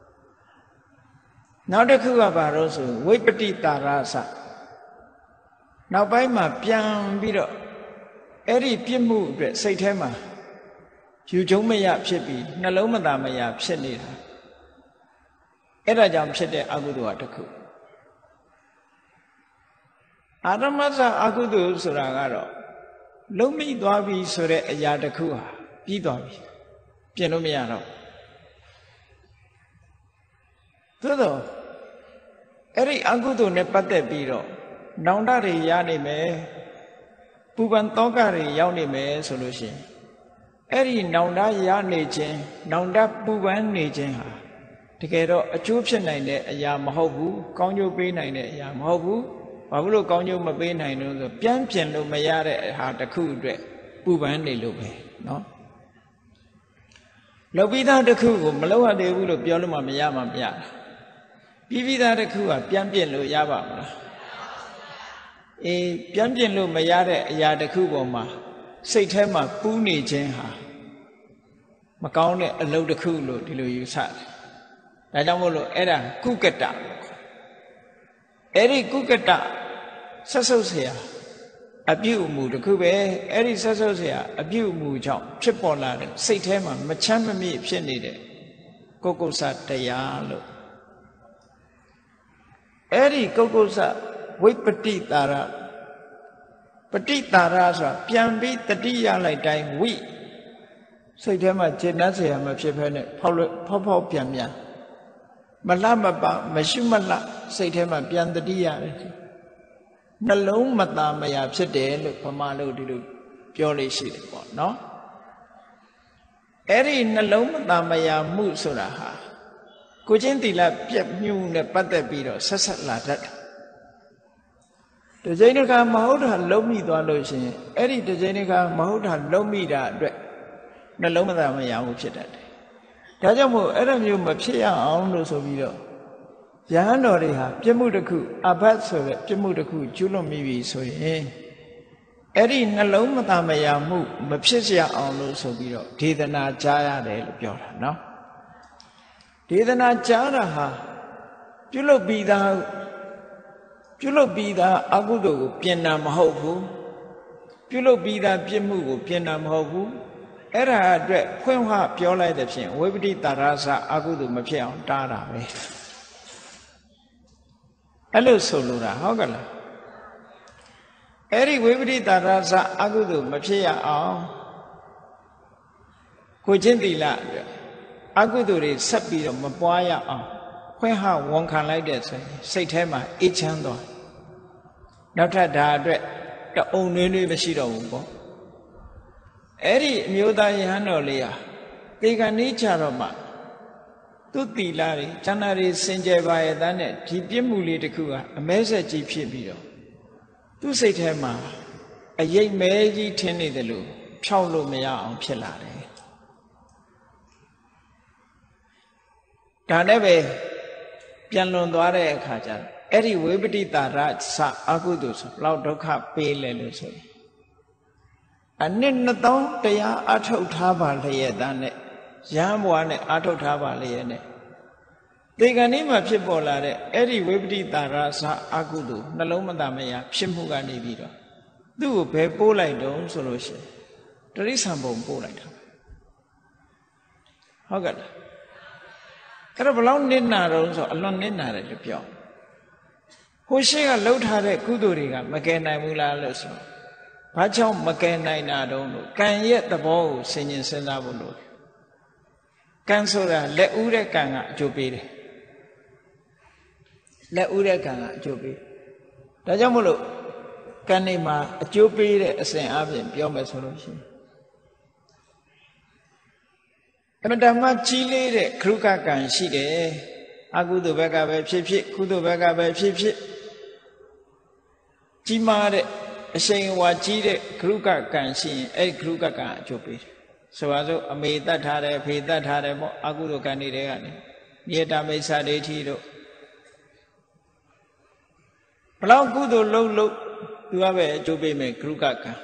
နောက်တစ်ခုကဘာလို့ဆိုဝိပတိတာရစနောက်ပိုင်းမှာပြန်ပြီးတော့အဲ့ဒီပြစ်မှုအတွက်စိတ်ထဲမှာယူကျုံမရဖြစ်ပြီးနှလုံးမသားမရဖြစ်နေတာအဲ့ဒါကြောင့်ဖြစ်တဲ့အကုသိုလ်ကတစ်ခုအာရမစအကုသိုလ်ဆိုတာကတော့လုံးမိသွားပြီဆိုတဲ့အရာတစ်ခုဟာပြီးသွားပြီပြင်လို့မရတော့သို့တော့အဲ့ဒီအကုသိုလ်နဲ့ပတ်သက်ပြီးတော့နောင်တတွေရနေမယ်ပူပန်တောကတွေရောက်နေမယ်ဆိုလို့ရှိရင်အဲ့ဒီနောင်တရနေခြင်းနောင်တပူပန်နေခြင်းဟာတကယ်တော့အကျိုးဖြစ်နိုင်တဲ့အရာမဟုတ်ဘူးကောင်းကျိုးပေးနိုင်တဲ့အရာမဟုတ်ဘူးဘာလို့ကောင်းကျိုးမပေးနိုင်လို့ဆိုပြန်ပြင်လို့မရတဲ့ဟာတစ်ခုအတွက်ပူပန်နေလို့ပဲเนาะလုပ်ပြီးသားတစ်ခုကိုမလုပ်ရသေးဘူးလို့ပြောလို့မှမရမှာမရတာပြီးသားတစ်ခုကပြန်ပြင်လို့ရပါမလားပြန်ပြင်လို့မရတဲ့အရာတစ်ခုပေါ်မှာစိတ်ထဲမှာပူးနေခြင်းဟာမကောင်းတဲ့အလုပ်တစ်ခုလို့ဒီလိုယူဆတယ်ဒါကြောင့်မို့လို့အဲ့ဒါကုကတလို့ခေါ်အဲ့ဒီကုကတဆက်ဆုပ်เสียအပြုအမူတစ်ခုပဲအဲ့ဒီဆက်ဆုပ်เสียအပြုအမူကြောင့်ဖြစ်ပေါ်လာတဲ့စိတ်ထဲမှာမချမ်းမမြေ့ဖြစ်နေတဲ့ကုက္ကုဆတရားလို့ Eri kokosa vipati tara pati tara sa piambi tadiya lạiတိုင်းwိ စိတ်ထဲမှာခြေနှက်เสียမှာဖြစ်ဖဲနဲ့ဖောက်ပြန်ပြန်မလှမပမရှိမလှစိတ်ထဲမှာပြန်တတိရတယ်နှလုံးမသာမယာဖြစ်တယ်လို့ဗမာလို့ဒီလိုပြောလို့ရှိတယ်ပေါ့နော်အဲ့ဒီနှလုံးမသာမယာမှုဆိုတာဟာကိုချင်းတိလပြက်မြူးနဲ့ပတ်သက်ပြီးတော့ဆက်ဆက်လာတတ်တယ်တစ်ချိန်တစ်ခါမဟုတ်တာလုံးမိသွားလို့ရှိရင်အဲ့ဒီတစ်ချိန်တစ်ခါမဟုတ်တာလုံးမိတာအတွက်နှလုံးမသာမယာမှုဖြစ်တတ်တယ်ဒါကြောင့်မို့အဲ့လိုမျိုးမဖြစ်ရအောင်လို့ဆိုပြီးတော့ယဟန်တော်တွေဟာပြစ်မှုတစ်ခုအဘတ်ဆိုတဲ့ပြစ်မှုတစ်ခုကျူးလွန်မိပြီဆိုရင်အဲ့ဒီနှလုံးမသာမယာမှုမဖြစ်ရအောင်လို့ဆိုပြီးတော့ဒေသနာကြားရတယ်လို့ပြောတာနော်ဒေသနာကြားတာဟာပြုလုပ်ပြီးသားအကုသိုလ်ကိုပြင်တာမဟုတ်ဘူးပြုလုပ်ပြီးသားပြစ်မှုကိုပြင်တာမဟုတ်ဘူးအဲ့ဒါအတွက်ဖွင့်ဟပြောလိုက်တဲ့ဖြင့်ဝိပတိတာရစအကုသိုလ်မဖြစ်အောင်တားတာပဲအဲ့လိုဆိုလိုတာဟုတ်ကလားအဲ့ဒီဝိပတိတာရစအကုသိုလ်မဖြစ်ရအောင်ကိုချင်းသီလအတွက်အကုသိုလ်တွေဆက်ပြီးတော့မပွားရအောင်ဖွင့်ဟဝန်ခံလိုက်တဲ့ဆိုရင်စိတ်ထဲမှာအေးချမ်းသွားနောက်ထပ်ဒါအတွက်တအုံနွေးနွေးမရှိတော့ဘူးပေါ့အဲ့ဒီအမျိုးသားယဟန်တော်လေးဟာတေကဏီချတော့မှသူ့တီလာတွေဉာဏ်တွေစင်ကြယ်ပါရဲ့တန်းနဲ့ဒီပြစ်မှုလေးတစ်ခုကအမဲဆက်ကြီးဖြစ်ပြီးတော့သူ့စိတ်ထဲမှာအရိပ်မဲကြီးထင်းနေတယ်လို့ဖြောက်လို့မရအောင်ဖြစ်လာတယ်ဒါနဲ့ပဲပြန်လွန်သွားတဲ့အခါကျတော့အဲ့ဒီဝိပတိတာရစအကုသိုလ်ဆိုလောက်ဒုက္ခပေးလဲလို့ဆိုရင်အနှစ်2000တရားအထုတ်ထားပါလျက်သားနဲ့ရဟန်းဘဝနဲ့အထုတ်ထားပါလျက်နဲ့ဒီကနေ့မှဖြစ်ပေါ်လာတဲ့အဲ့ဒီဝိပတိတာရစအကုသိုလ်နှလုံးမသာမယာဖြစ်မှုကနေပြီးတော့သူ့ကိုဘယ်ပို့လိုက်တော့ဆိုလို့ရှိရင်တရိစ္ဆာန်ဘုံပို့လိုက်တာဟုတ်ကဲ့လားအဲ့တော့ဘလောက်နစ်နာတော့ဆိုအလွန်နစ်နာတယ်လို့ပြောဟိုရှိကလှုပ်ထားတဲ့ကုသိုလ်တွေကမကယ်နိုင်ဘူးလားလို့ဆိုဘာကြောင့်မကယ်နိုင်တာတုံးလို့ကံရဲ့သဘောကိုဆင်ញင်စဉ်းစားဖို့လို့ကံဆိုတာလက်ဦးတဲ့ကံကအကျိုးပေးတယ်လက်ဦးတဲ့ကံကအကျိုးပေးဒါကြောင့်မို့လို့ကံနေမှာအကျိုးပေးတဲ့အစဉ်အပြင်ပြောမယ်ဆိုလို့ရှိရင်အမတမကြီးလေးတဲ့ခရုကကံရှိတယ်အကုသိုလ်ဘက်ကပဲဖြစ်ဖြစ်ကုသိုလ်ဘက်ကပဲဖြစ်ဖြစ်ကြီးမားတဲ့အရှိန်အဝါကြီးတဲ့ခရုကကံရှိရင်အဲ့ခရုကကံအကျိုးပေးတယ်ဆိုပါစို့အမေတတ်ထားတယ်ဖေတတ်ထားတယ်ပေါ့အကုသိုလ်ကံတွေကနေမြေတမိစ္ဆာဒိဋ္ဌိတို့ဘလောက်ကုသိုလ်လုပ်သူကပဲအကျိုးပေးမယ်ခရုကကံ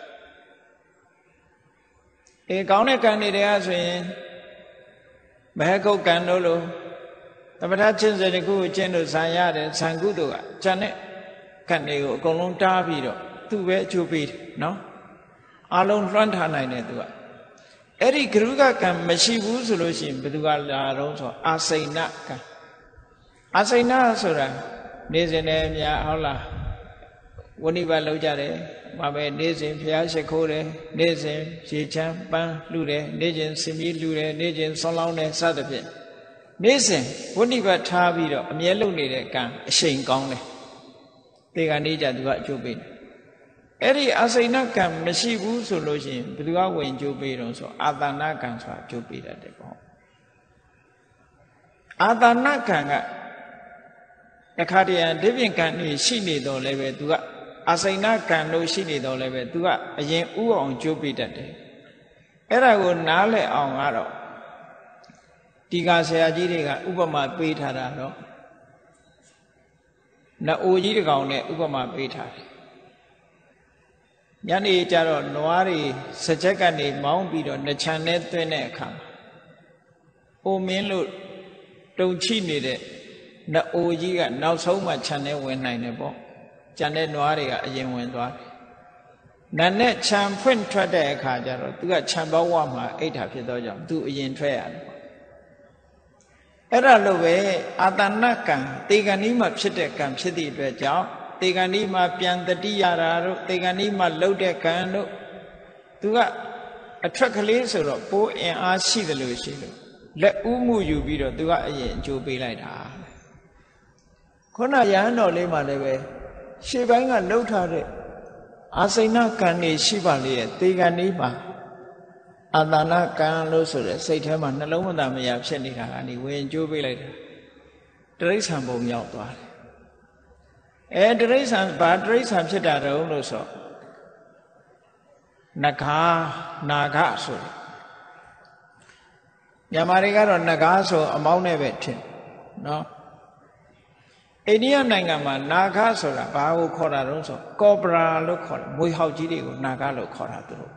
ကောင်းတဲ့ကံတွေကဆိုရင်မဟကုတ်ကံတို့လိုသမထချင်းစတဲ့ခုကိုကျင့်လို့ဇာရတယ်ဇံကုသိုလ်ကဇံနဲ့ကံတွေကိုအကုန်လုံးတားပြီးတော့သူပဲအကျိုးပေးတယ်နော်အလုံးလွှမ်းထားနိုင်တယ်သူကအဲ့ဒီဂရုကကံမရှိဘူးဆိုလို့ရှိရင်ဘယ်သူကလာတော့ဆိုအာစိဏကံအာစိဏဆိုတာနေစဉ်နဲ့အများဟုတ်လားဝဏိဘလောက်ကြတယ်ဘာပဲနေစဉ်ဘုရားရှိခိုးတယ်နေစဉ်ရေချမ်းပန်းလှူတယ်နေစဉ်စင်ပြီးလှူတယ်နေစဉ်ဆွမ်းလောင်းတယ်စသဖြင့်နေစဉ်ဝဏိဘထားပြီးတော့အမြဲလုပ်နေတဲ့ကံအရှိန်ကောင်းတယ်ဒီကနေကြသူကအကျိုးပေးတယ်အဲ့ဒီအစိဏကံမရှိဘူးဆိုလို့ရှိရင်ဘယ်သူကဝင်အကျိုးပေးတော့ဆိုအာသနာကံဆိုတာအကျိုးပေးတတ်တယ်ပေါ့အာသနာကံကတခါတည်းဒီပြင်ကံနေရှိနေတော့လည်းပဲသူကအစိဏကံလို့ရှိနေတော့လည်းပဲသူကအရင်ဥအောင်ကျိုးပေးတတ်တယ်အဲ့ဒါကိုနားလည်အောင်ကတော့ဒီကဆရာကြီးတွေကဥပမာပေးထားတာတော့နအိုကြီးတစ်ကောင်နဲ့ဥပမာပေးထားတယ်ညနေကျတော့နွားတွေစကြက်ကနေမောင်းပြီးတော့နှချမ်းနဲ့သွင်းတဲ့အခါအိုမင်းလို့တုံချိနေတဲ့နအိုကြီးကနောက်ဆုံးမှခြံနဲ့ဝင်နိုင်တယ်ပေါ့ကျန်တဲ့နွားတွေကအရင်ဝင်သွားတယ်နတ်နဲ့ခြံဖွင့်ထွက်တဲ့အခါကျတော့သူကခြံဘဝမှာအိဋ္ဌာဖြစ်တော့ကြောင့်သူအရင်ထွက်ရတယ်ပေါ့အဲ့ဒါလိုပဲအာတဏကံတေဂဏီမှာဖြစ်တဲ့ကံဖြစ်သည့်အတွက်ကြောင့်တေဂဏီမှာပြန်တတိရတာတို့တေဂဏီမှာလှုပ်တဲ့ကံတို့သူကအထွက်ကလေးဆိုတော့ပိုးအင်အားရှိတယ်လို့ရှိလို့လက်ဥမှုယူပြီးတော့သူကအရင်အကျိုးပေးလိုက်တာခုနရဟန်းတော်လေးမှလည်းပဲရှေ့ပိုင်းကလှုပ်ထားတဲ့အာစိဏကံနေရှိပါလေရဲ့တေဂဏီမှာအာတဏကံလို့ဆိုတဲ့စိတ်ထဲမှာနှလုံးမသားမရဖြစ်နေတာကနေဝင်ကျိုးပေးလိုက်တာတိရစ္ဆာန်ပုံရောက်သွားတယ်တိရစ္ဆာန်ဘာတိရစ္ဆာန်ဖြစ်တာတုံးလို့ဆိုနဂါနာဂဆိုမြန်မာတွေကတော့နဂါဆိုအမောင်းနဲ့ပဲထင်နော်အိန္ဒိယနိုင်ငံမှာနာဂဆိုတာဘာကိုခေါ်တာတုံးဆိုကောပရာလို့ခေါ်တယ်မွေဟောက်ကြီးတွေကိုနာဂလို့ခေါ်တာသူတို့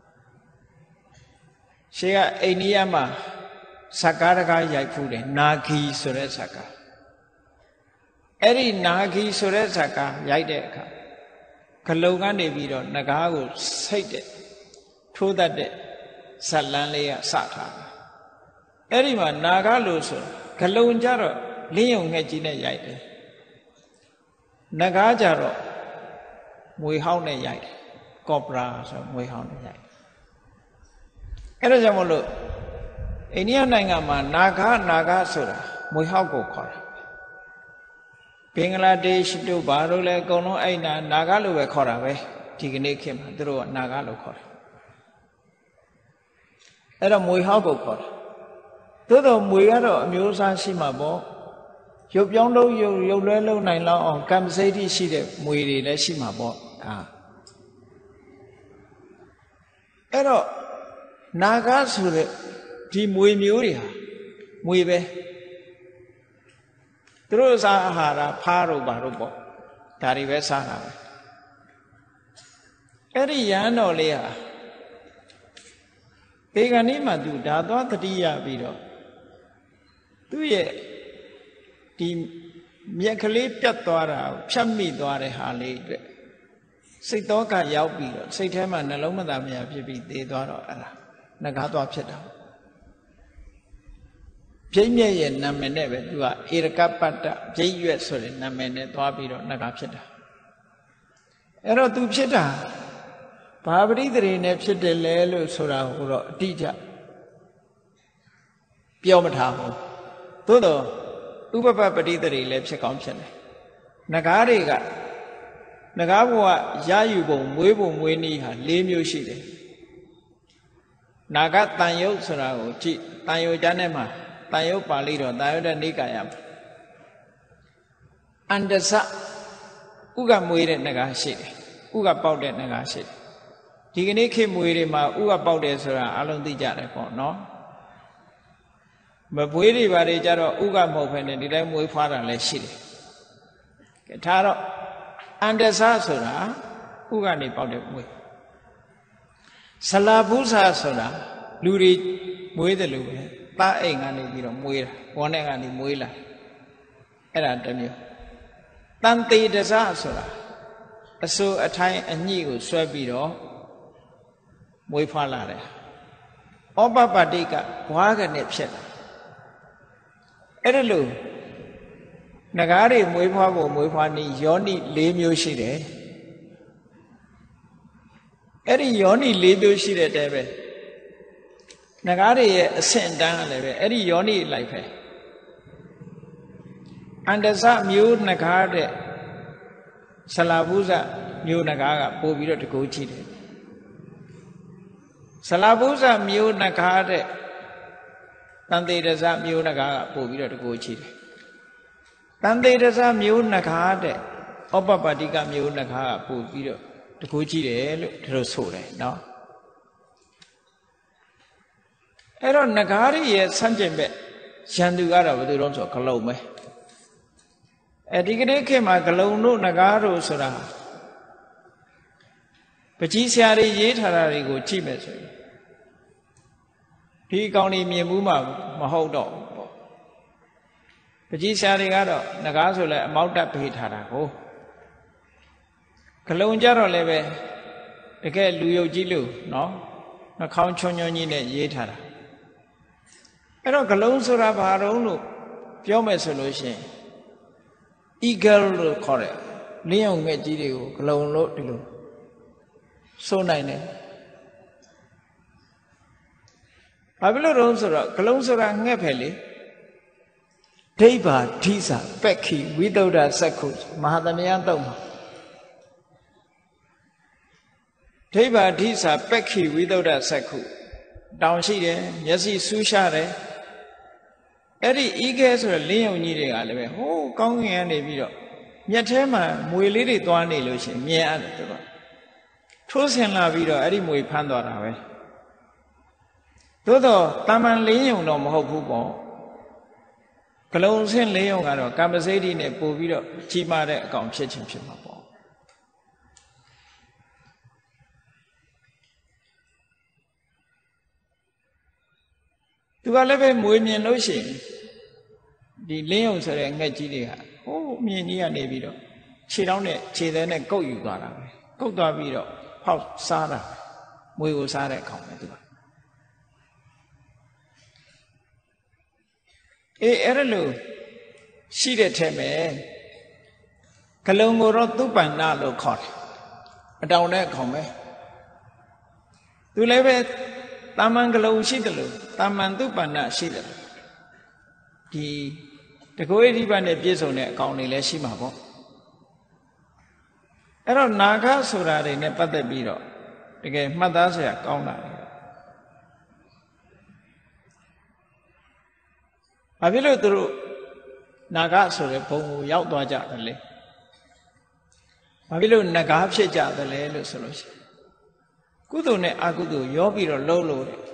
ရှေးကအိန္ဒိယမှာဇကာတကားရိုက်ဖူးတယ်နာဂီဆိုတဲ့ဇကာအဲ့ဒီနာဂီဆိုတဲ့ဇကာရိုက်တဲ့အခါဂလုံကနေပြီးတော့နဂါးကိုစိတ်တဲ့ထိုးတတ်တဲ့ဇလန်းလေးကစထားတာအဲ့ဒီမှာနာဂလို့ဆိုဂလုံကြတော့လင်းယုံငှက်ကြီးနဲ့ရိုက်တယ်နဂါးကြတော့မွေဟောင်းနဲ့ရိုက်တယ်ကောပရာဆိုမွေဟောင်းနဲ့ရိုက်အဲ့ဒါကြောင့်မလို့အိန္ဒိယနိုင်ငံမှာနာဂဆိုတာမွေဟောက်ကိုခေါ်တာဘင်္ဂလားဒေ့ရှ်တို့ဘာလို့လဲအကုန်လုံးအဲ့နာဂလို့ပဲခေါ်တာပဲဒီကနေ့ခေတ်မှာသူတို့ကနာဂလို့ခေါ်တယ်အဲ့တော့မွေဟောက်ကိုခေါ်တာသို့တော့မွေကတော့အမျိုးအစားရှိမှာပေါ့ရုပ်ပြောင်းလို့ရုပ်လွဲလုံးနိုင်လောက်အောင်ကံစိတ်ရှိတဲ့မွေတွေလည်းရှိမှာပေါ့အဲ့တော့နာဂဆိုတဲ့ဒီမွေမျိုးတွေဟာမွေပဲသူတို့စားအာဟာရဖားတို့ဘာတို့ပေါ့ဒါတွေပဲစားတာပဲအဲ့ဒီရဟန်းတော်လေးဟာဒေဂဏီမှာသူဒါသွားတတိယပြီးတော့သူ့ရဲ့ဒီမြက်ကလေးပြတ်သွားတာဖြတ်မိသွားတဲ့ဟာလေးအတွက်စိတ်သောကရောက်ပြီးတော့စိတ်ထဲမှာနှလုံးမသားမရဖြစ်ပြီးသေသွားတော့အဲ့ဒါနဂါသွားဖြစ်တာပြိမြဲ့ရဲ့နာမည်နဲ့ပဲသူကဧရကပတ္တပြိရွက်ဆိုတဲ့နာမည်နဲ့သွားပြီးတော့နဂါဖြစ်တာအဲ့တော့သူဖြစ်တာဘာပရိသေနဲ့ဖြစ်တယ်လဲလို့ဆိုတာကိုတော့အတိအကျပြောမထားဘူးသို့တော့ဥပပပရိသေလည်းဖြစ်ကောင်းဖြစ်တယ်နဂါတွေကနဂါဘဝရယူပုံမွေးပုံမွေးနည်းဟာ၄မျိုးရှိတယ်နာဂတန်ယုတ်ဆိုတာကိုကြည့်တန်ယုတ်ကျမ်းထဲမှာတန်ယုတ်ပါဠိတော်တန်ယုတ်တဲ့နိကာယမှာအန္တစဥကမွေးတဲ့နဂါရှိတယ်ဥကပေါက်တဲ့နဂါရှိတယ်ဒီကနေ့ခေတ်မွေးတွေမှာဥကပေါက်တယ်ဆိုတာအလုံးသိကြတယ်ပေါ့နော်မပွေးတွေဘာတွေကြတော့ဥကမဟုတ်ဘဲနဲ့ဒီတိုင်းမွေးဖွားတာလည်းရှိတယ်ကဲဒါတော့အန္တစဆိုတာဥကနေပေါက်တဲ့မွေးဇလာဘုဇာဆိုတာလူတွေမွေးတယ်လို့ပဲသားအိမ်ကနေပြီးတော့မွေးတာဘောနဲ့ကနေမွေးလာအဲ့ဒါတစ်မျိုးတန်တေတစဆိုတာအစိုးအထိုင်းအညှိကိုဆွဲပြီးတော့မွေးဖွားလာတယ်ဩပပတိကဘွားကနေဖြစ်လာအဲ့ဒါလို့နဂါးတွေမွေးဖွားဖို့မွေးဖွားနည်းယောနိ၄မျိုးရှိတယ်အဲ့ဒီယောနိ၄မျိုးရှိတဲ့တဲပဲနဂါးတွေရဲ့အဆင့်အတန်းကလည်းပဲအဲ့ဒီယောနိလိုက်ပဲအန္တစမျိုးနဂါးတဲ့ဆလာဘုဇမျိုးနဂါးကပို့ပြီးတော့တကူကြည့်တယ်ဆလာဘုဇမျိုးနဂါးတဲ့တန်တေတစမျိုးနဂါးကပို့ပြီးတော့တကူကြည့်တယ်တန်တေတစမျိုးနဂါးတဲ့ဩပပတိကမျိုးနဂါးကပို့ပြီးတော့တကူကြည့်တယ်လို့ဒါလို့ဆိုတယ်နော်အဲ့တော့နဂါးရီရဲ့ဆန့်ကျင်ဘက်ရန်သူကတော့ဘယ်သူတုံးဆိုဂလုံပဲဒီကနေ့ခေတ်မှာဂလုံတို့နဂါးတို့ဆိုတာပကြီးဆရာတွေရေးထားတာတွေကိုကြည့်မယ်ဆိုရင်ဒီအကောင်ကြီးမြင်မှုမှမဟုတ်တော့ဘူးပေါ့ပကြီးဆရာတွေကတော့နဂါးဆိုလဲအမောက်တက်ပေးထားတာကိုဂလုံကြတော့လည်းပဲတကယ်လူယုတ်ကြီးလို့နော်နှာခေါင်းချွန်ချွန်ကြီးနဲ့ရေးထားတာအဲ့တော့ဂလုံဆိုတာဘာတော့လို့ပြောမယ်ဆိုလို့ရှိရင် eagle လို့ခေါ်တယ်လင်းအောင်ငှက်ကြီးတွေကိုဂလုံလို့ဒီလိုစိုးနိုင်တယ်ဘာဖြစ်လို့တော့ဆိုတော့ဂလုံဆိုတာငှက်ပဲလေဒိဗ္ဗာဓိစာပက္ခိဝိသုဒ္ဓစက္ခုမဟာသမယတုတ်မှာဒိဗ္ဗာဓိစာပက္ခိဝိသုဒ္ဓစက္ခုတောင်ရှိတယ်မျက်စိဆူးရှားတယ်အဲ့ဒီဤခဲဆိုတဲ့လင်းယုံကြီးတွေကလည်းပဲဟိုးကောင်းကင်ကနေပြီးတော့မြက်ထဲမှာမွေလေးတွေသွားနေလို့ရှိရင်မြင်ရတယ်သူကထိုးဆင်လာပြီးတော့အဲ့ဒီမွေဖမ်းသွားတာပဲသို့တော့တာမန်လင်းယုံတော့မဟုတ်ဘူးပေါ့ဂလုံဆင်းလင်းယုံကတော့ကမ္မစိတ်ဓိနဲ့ပို့ပြီးတော့ကြီးမားတဲ့အကောင်ဖြစ်ခြင်းဖြစ်မှာပေါ့သူကလည်းပဲမွေမြင်လို့ရှိရင်ဒီလင်းယုံဆိုတဲ့ငှက်ကြီးတွေကဟိုးမြင်ကြီးကနေပြီးတော့ခြေထောက်နဲ့ခြေသေးနဲ့ကုတ်ယူသွားတာပဲကုတ်သွားပြီးတော့ဖောက်စားတာမွေကိုစားတဲ့ကောင်ပဲသူကအဲ့ဒါလို့ရှိတဲ့ထဲမှာဂလုံကိုတော့သူပန္နလို့ခေါ်တယ်အတောင်နဲ့ခေါ်မယ်သူလည်းပဲတာမန်ဂလုံရှိတယ်လို့တာမန်သူပန္နရှိတယ်ဒီတကောဣတိပတ်နဲ့ပြည့်စုံတဲ့အကောင်တွေလည်းရှိမှာပေါ့အဲ့တော့နာဂဆိုတာတွေနဲ့ပတ်သက်ပြီးတော့တကယ်မှတ်သားစရာကောင်းတာလေဘာဖြစ်လို့သူတို့နာဂဆိုတဲ့ဘုံကိုရောက်သွားကြတယ်လေဘာဖြစ်လို့နဂါဖြစ်ကြတယ်လဲလို့ဆိုလို့ရှိရင်ကုသိုလ်နဲ့အကုသိုလ်ရောပြီးတော့လုံးလို့တဲ့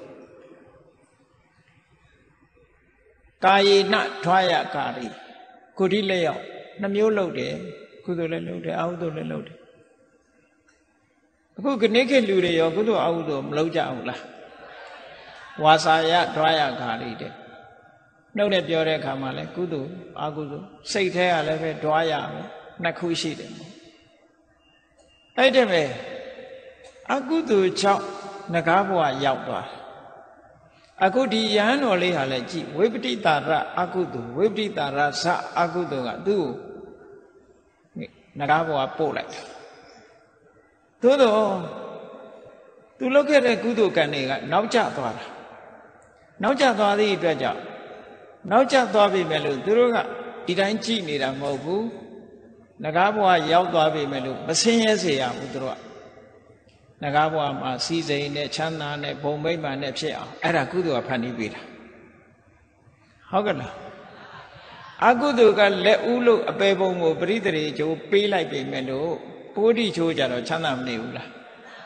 ကာယေနထွားရကာရီကိုဒီလက်ရောက်နှမျိုးလုပ်တယ်ကုသိုလ်လည်းလုပ်တယ်အကုသိုလ်လည်းလုပ်တယ်အခုခဏခေတ်လူတွေရောကုသိုလ်အကုသိုလ်မလုပ်ကြဘူးလားဝါစာယထွားရကာရီတဲ့နှုတ်နဲ့ပြောတဲ့အခါမှာလဲကုသိုလ်အကုသိုလ်စိတ်ထဲကလည်းပဲတွားရပဲနှစ်ခုရှိတယ်အဲ့ဒါပဲအကုသိုလ်ကြောင့်နဂါဘဝရောက်သွားအခုဒီယဟန်တော်လေးဟာလည်းကြည်ဝိပတိတာရအကုသိုလ်ဝိပတိတာရဇအကုသိုလ်ကသူ့ကိုနဂါဘဝပို့လိုက်တယ်သို့တော့သူလုပ်ခဲ့တဲ့ကုသိုလ်ကံတွေကနောက်ကျသွားတာနောက်ကျသွားသည့်အတွက်ကြောင့်နောက်ကျသွားပြီမဲ့လို့သူတို့ကဒီတိုင်းကြည်နေတာမဟုတ်ဘူးနဂါဘဝရောက်သွားပြီမဲ့လို့မဆင်းရဲစေရဘူးသူတို့ကနဂါဘဝမှာစီစိန်နဲ့ချမ်းသာနဲ့ဘုံမိမ့်မှန်နဲ့ဖြစ်အောင်အဲ့ဒါကုသိုလ်ကဖန်တီးပေးတာဟုတ်ကဲ့လားအကုသိုလ်ကလက်ဦးလို့အပေပုံကိုပရိသေကျိုးပေးလိုက်ပြီမဲ့လို့ပိုးတိချိုးကြတော့ချမ်းသာမနေဘူးလား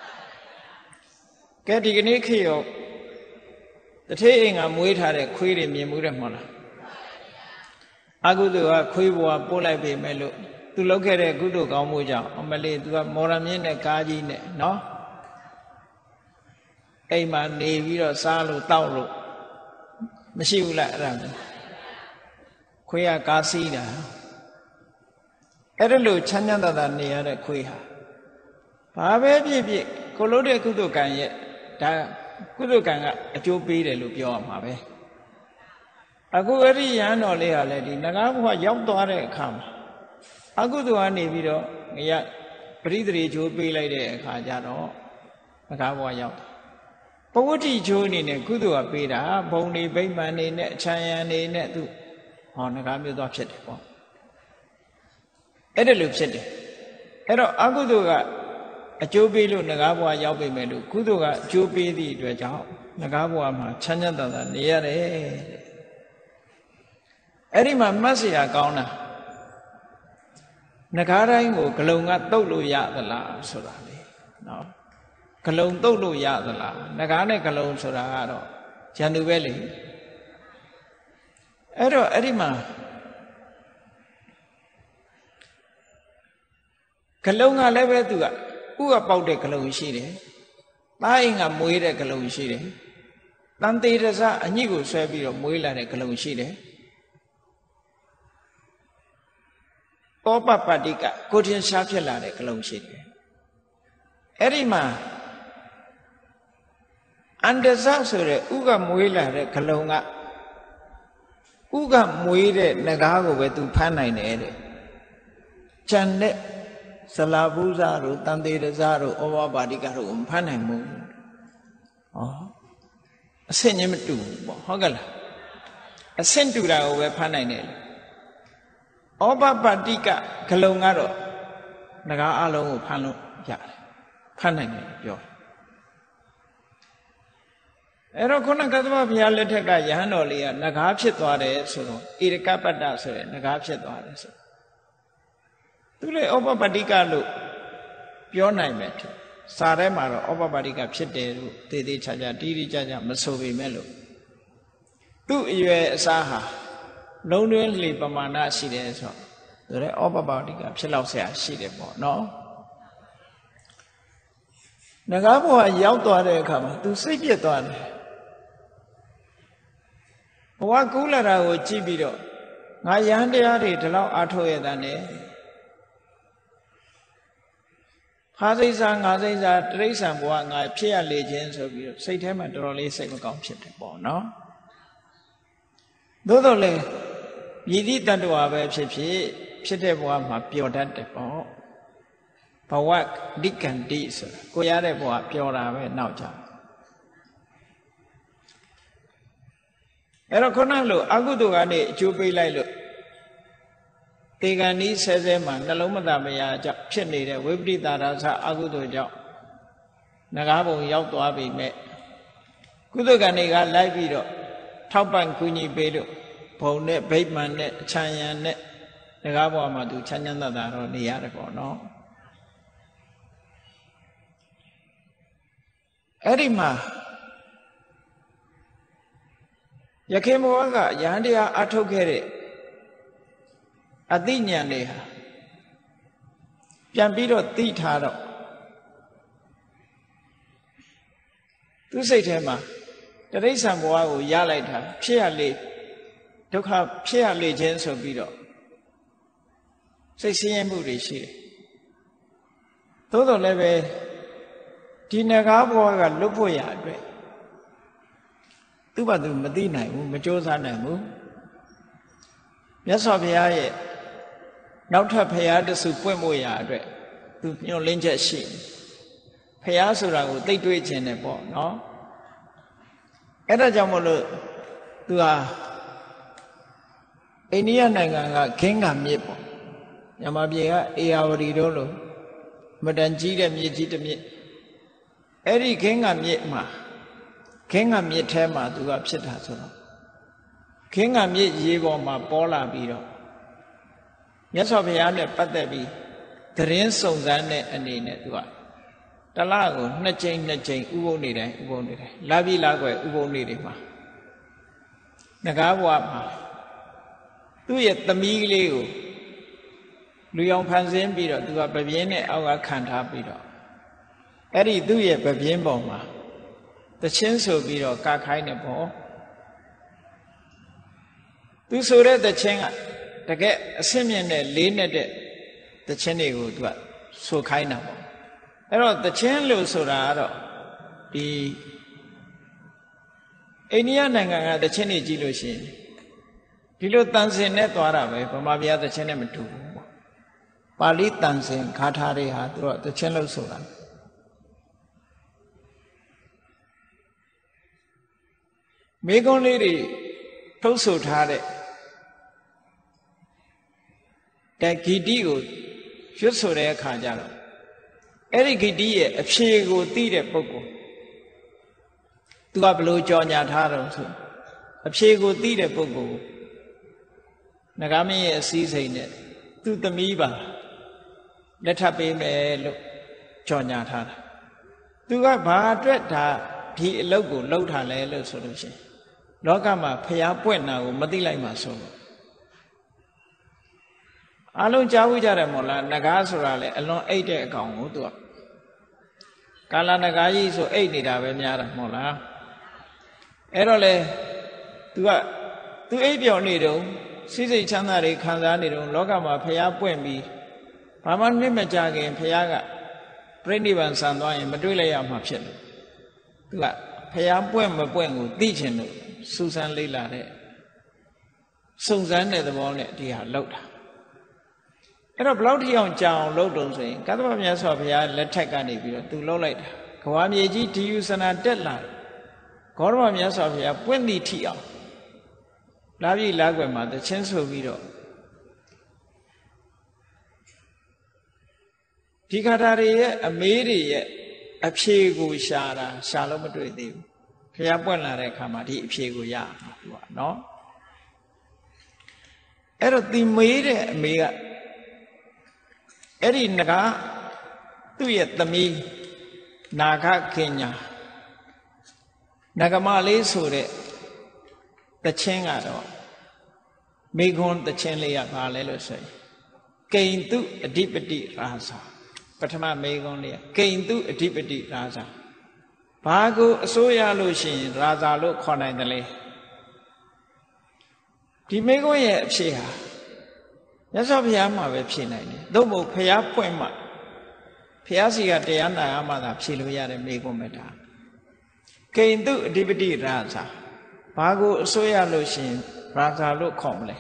ကဲဒီကနေ့ခေတ်ရောတထေးအိမ်ကမွေးထားတဲ့ခွေးတွေမြင်မှုတယ်မဟုတ်လားအကုသိုလ်ကခွေးဘဝပို့လိုက်ပြီမဲ့လို့သူလုပ်ခဲ့တဲ့ကုသိုလ်ကောင်းမှုကြောင့်အမလေးသူကမော်ရမြင့်နဲ့ကားကြီးနဲ့နော်အိမ်မှာနေပြီးတော့စားလို့တောက်လို့မရှိဘူးလားအဲ့ဒါမျိုးခွေးကကားစီးတာအဲ့ဒါလို့ချမ်းချမ်းသာသာနေရတဲ့ခွေးဟာဘာပဲဖြစ်ဖြစ်ကိုလို့တဲ့ကုသိုလ်ကံရဲ့ဒါကုသိုလ်ကံကအကျိုးပေးတယ်လို့ပြောရမှာပဲအခုအဲ့ဒီရဟန်းတော်လေးဟာလည်းဒီနဂါဘဝရောက်သွားတဲ့အခါမှာအကုသိုလ်ကနေပြီးတော့ငရပရိသေချိုးပေးလိုက်တဲ့အခါကျတော့နဂါဘဝရောက်ပဝတ္တိချိုးအနေနဲ့ကုသိုလ်ကပေးတာဘုံနေဗိမာန်နေနဲ့အချမ်းရံနေနဲ့သူဟောနဂါမျိုးသွားဖြစ်တယ်ပေါ့အဲ့ဒါလိုဖြစ်တယ်အဲ့တော့အကုသိုလ်ကအကျိုးပေးလို့နဂါဘဝရောက်ပြီမဲ့လို့ကုသိုလ်ကအကျိုးပေးသည့်အတွက်ကြောင့်နဂါဘဝမှာချမ်းသာသာနေရတယ်အဲ့ဒီမှာမှတ်เสียကောင်းတာနဂါတိုင်းကိုဂလုံကတုတ်လို့ရသလားဆိုတာလေနော်ဂလုံတုတ်လို့ရသလားနဂါနဲ့ဂလုံဆိုတာကတော့ဉာဏ်သူပဲလေအဲ့တော့အဲ့ဒီမှာဂလုံကလည်းပဲသူကဥကပေါက်တဲ့ဂလုံရှိတယ်။သားအိမ်ကမွေးတဲ့ဂလုံရှိတယ်။တန်သေးရစအညိကိုဆွဲပြီးတော့မွေးလာတဲ့ဂလုံရှိတယ်။ပောပပတ္တိကကိုတင်ရှားဖြစ်လာတဲ့ဂလုံရှိတယ်။အဲ့ဒီမှာအန္တဇဆိုတဲ့ဥကမွေးလာတဲ့ဂလုံက Uga muire nagago be tu panai ne. Chande salabuza ru tandiraza ru ovabadika ru panai mu. Oh, asen tu bo hogala. Asen tu ra be panai ne. Ovabadika kalongaro naga along panu ya. Panai ne yo. Ero kona kadwa bhiya lethe ka yahan oli ya naga phit twa de so lo irikapatta so ye naga phit twa de so tu le opapadika lo pyo nai me the sa re ma ro opapadika phit de lo te te cha cha ti ti cha cha ma so be me lo tu ayue asa ha long twin li pamana shi de so tu le opapadika phit lauk sia shi de po no naga bwa yauk twa de akha ma tu sait phit twa de Wa kula ra ko chi pi do nga yan taya de di lauk a thok ye da ne Pha sai sa nga sai sa Tiraisan bwa nga phit ya le chin so pi do sait the ma tor le sait ma kaung phit de po no Tho tho le Yiti tattwa be phit phit de bwa ma pyo dat de po Bawak dikanti so ko ya de bwa pyo ra be nauk ja Ero kona lo agudo ga ne achu pai lai lo te kan ni se se ma nalong mata maya jaw phit nede wipritha rasa agudo jaw naga bong yauk twa pi me kudo kan ni ga lai pi do thok pan ku nyi pe lo bong ne bait man ne chan yan ne naga bwa ma tu chan chan ta ro ne ya de po no Eri ma Yake moga yandia atokere Adinya neha Piambiro titaro Tu say tema The reason why we yalaita Piali Doka Piali Jenso Bido Say see Murishi Todo leve Dinagabo Lupo Yadre Tu ba tu ma ti nai bu ma chou sa nai bu Myat Saw Bhuya ye Nauk that Bhuya tasu pwint mo ya atwet tu nyon lin chet shi Bhuya soda ko tait twei chin ne po no Ai da jaung mo lo tu ha Indiya naigan ka Khinga myit po Myanmar phie ka Ayeyawati do lo Madan ji de myit ji de myit Ai di Khinga myit ma Khinga myit the ma tu ka phit tha so lo Khinga myit ye paw ma paw la pi do Myat Saw Bhuya ne pattat pi Tharin Saung San ne ane ne tu ka Ta la ko 2 chainဥပုံနေတိုင်းလာပြီလာကွယ်ဥပုံနေတွေမှာငကားဘဝမှာသူ့ရဲ့သမီးကလေးကိုလူရောင်ဖန်ဆင်းပြီးတော့သူကပပြင်းနဲ့အောက်ကခံထားပြီးတော့အဲ့ဒီသူ့ရဲ့ပပြင်းပုံမှာတချင်းဆိုပြီးတော့ကခိုင်းနေပေါ့သူဆိုတဲ့တချင်းကတကယ်အဆင့်မြင့်တဲ့လေးနဲ့တဲ့တချင်းတွေကိုသူကဆိုခိုင်းတာပေါ့အဲ့တော့တချင်းလို့ဆိုတာကတော့ဒီအိန္ဒိယနိုင်ငံကတချင်းတွေကြည့်လို့ရှိရင်ဒီလိုတန်စင်နဲ့သွားတာပဲဗမာပြည်တချင်းနဲ့မတူဘူးပေါ့ပါဠိတန်စင်ဂါထာတွေဟာသူတို့တချင်းလို့ဆိုတာမေကွန်းလေးတွေထုတ်ဆိုထားတဲ့ဂီတိကိုရွတ်ဆိုတဲ့အခါကျတော့အဲ့ဒီဂီတိရဲ့အဖြေကိုသိတဲ့ပုဂ္ဂိုလ်သူကဘယ်လိုကြော်ညာထားတော့ဆိုအဖြေကိုသိတဲ့ပုဂ္ဂိုလ်နဂါမင်းရဲ့အစည်းစိမ်နဲ့သူ့သမီးပါလက်ထပ်ပေးမယ်လို့ကြော်ညာထားတာသူကဘာအတွက်ဒါဒီအလုပ်ကိုလုပ်ထားလဲလို့ဆိုလို့ရှိရင်လောကမှာဖျားပွင့်တာကိုမသိလိုက်မှဆိုလို့အလုံးကြားဝကြတယ်မို့လားနဂါဆိုတာလေအလွန်အိတ်တဲ့အကောင်ကိုသူကကာလနဂါကြီးဆိုအိတ်နေတာပဲများတာမို့လားအဲ့တော့လေသူအိတ်ပြောင်နေတော့စိစိတ်ချမ်းသာတွေခံစားနေတော့လောကမှာဖျားပွင့်ပြီးဘာမှနှိမ့်မကြခင်ဖျားကပြိဋိဘံဆံသွားရင်မတွေ့လိုက်ရမှာဖြစ်တယ်သူကဖျားပွင့်မပွင့်ကိုသိချင်လို့စူးစမ်းလေ့လာတဲ့စုံစမ်းတဲ့သဘောနဲ့ဒီဟာလောက်တာအဲ့တော့ဘလောက်ထိအောင်ကြာအောင်လုပ်တော့ဆိုရင်ကတ္တဗမြတ်စွာဘုရားလက်ထက်ကနေပြီးတော့သူလှုပ်လိုက်တာကဝါမြေကြီးဒီယူဆနာတက်လာဂေါရမမြတ်စွာဘုရားပွင့်သည့်ထိအောင်လာပြီလာွယ်မှာတချင်းဆိုပြီးတော့ဒီခါတာတွေရဲ့အမေးတွေရဲ့အဖြေကိုရှာလို့မတွေ့သေးဘူးဘုရားပွင့်လာတဲ့အခါမှာဒီအဖြေကိုရမှာသူကနော်အဲ့တော့ဒီမေးတဲ့အမေကအဲ့ဒီငါသူ့ရဲ့သမီးနာဂခင်ညာနဂမလေးဆိုတဲ့တခြင်းကတော့မိဂွန်းတခြင်းလေးကဘာလဲလို့ဆိုရင်ကိဉ္တုအဓိပတိရာဇာပထမမိဂွန်းလေးကကိဉ္တုအဓိပတိရာဇာဘာကိုအစိုးရလို့ရှိရင်ရာဇာလို့ခေါ်နိုင်တယ်လေဒီမိဂွန်းရဲ့အဖြစ်ဟာမြတ်စွာဘုရားမှာပဲဖြေနိုင်တယ်သို့မဟုတ်ဘုရားဖွင့်မှဘုရားစီကတရားနာရမှသာဖြေလို့ရတဲ့မိဂွန်းပဲဒါကိဉ္တုအဓိပတိရာဇာဘာကိုအစိုးရလို့ရှိရင်ရာဇာလို့ခေါ်မလဲ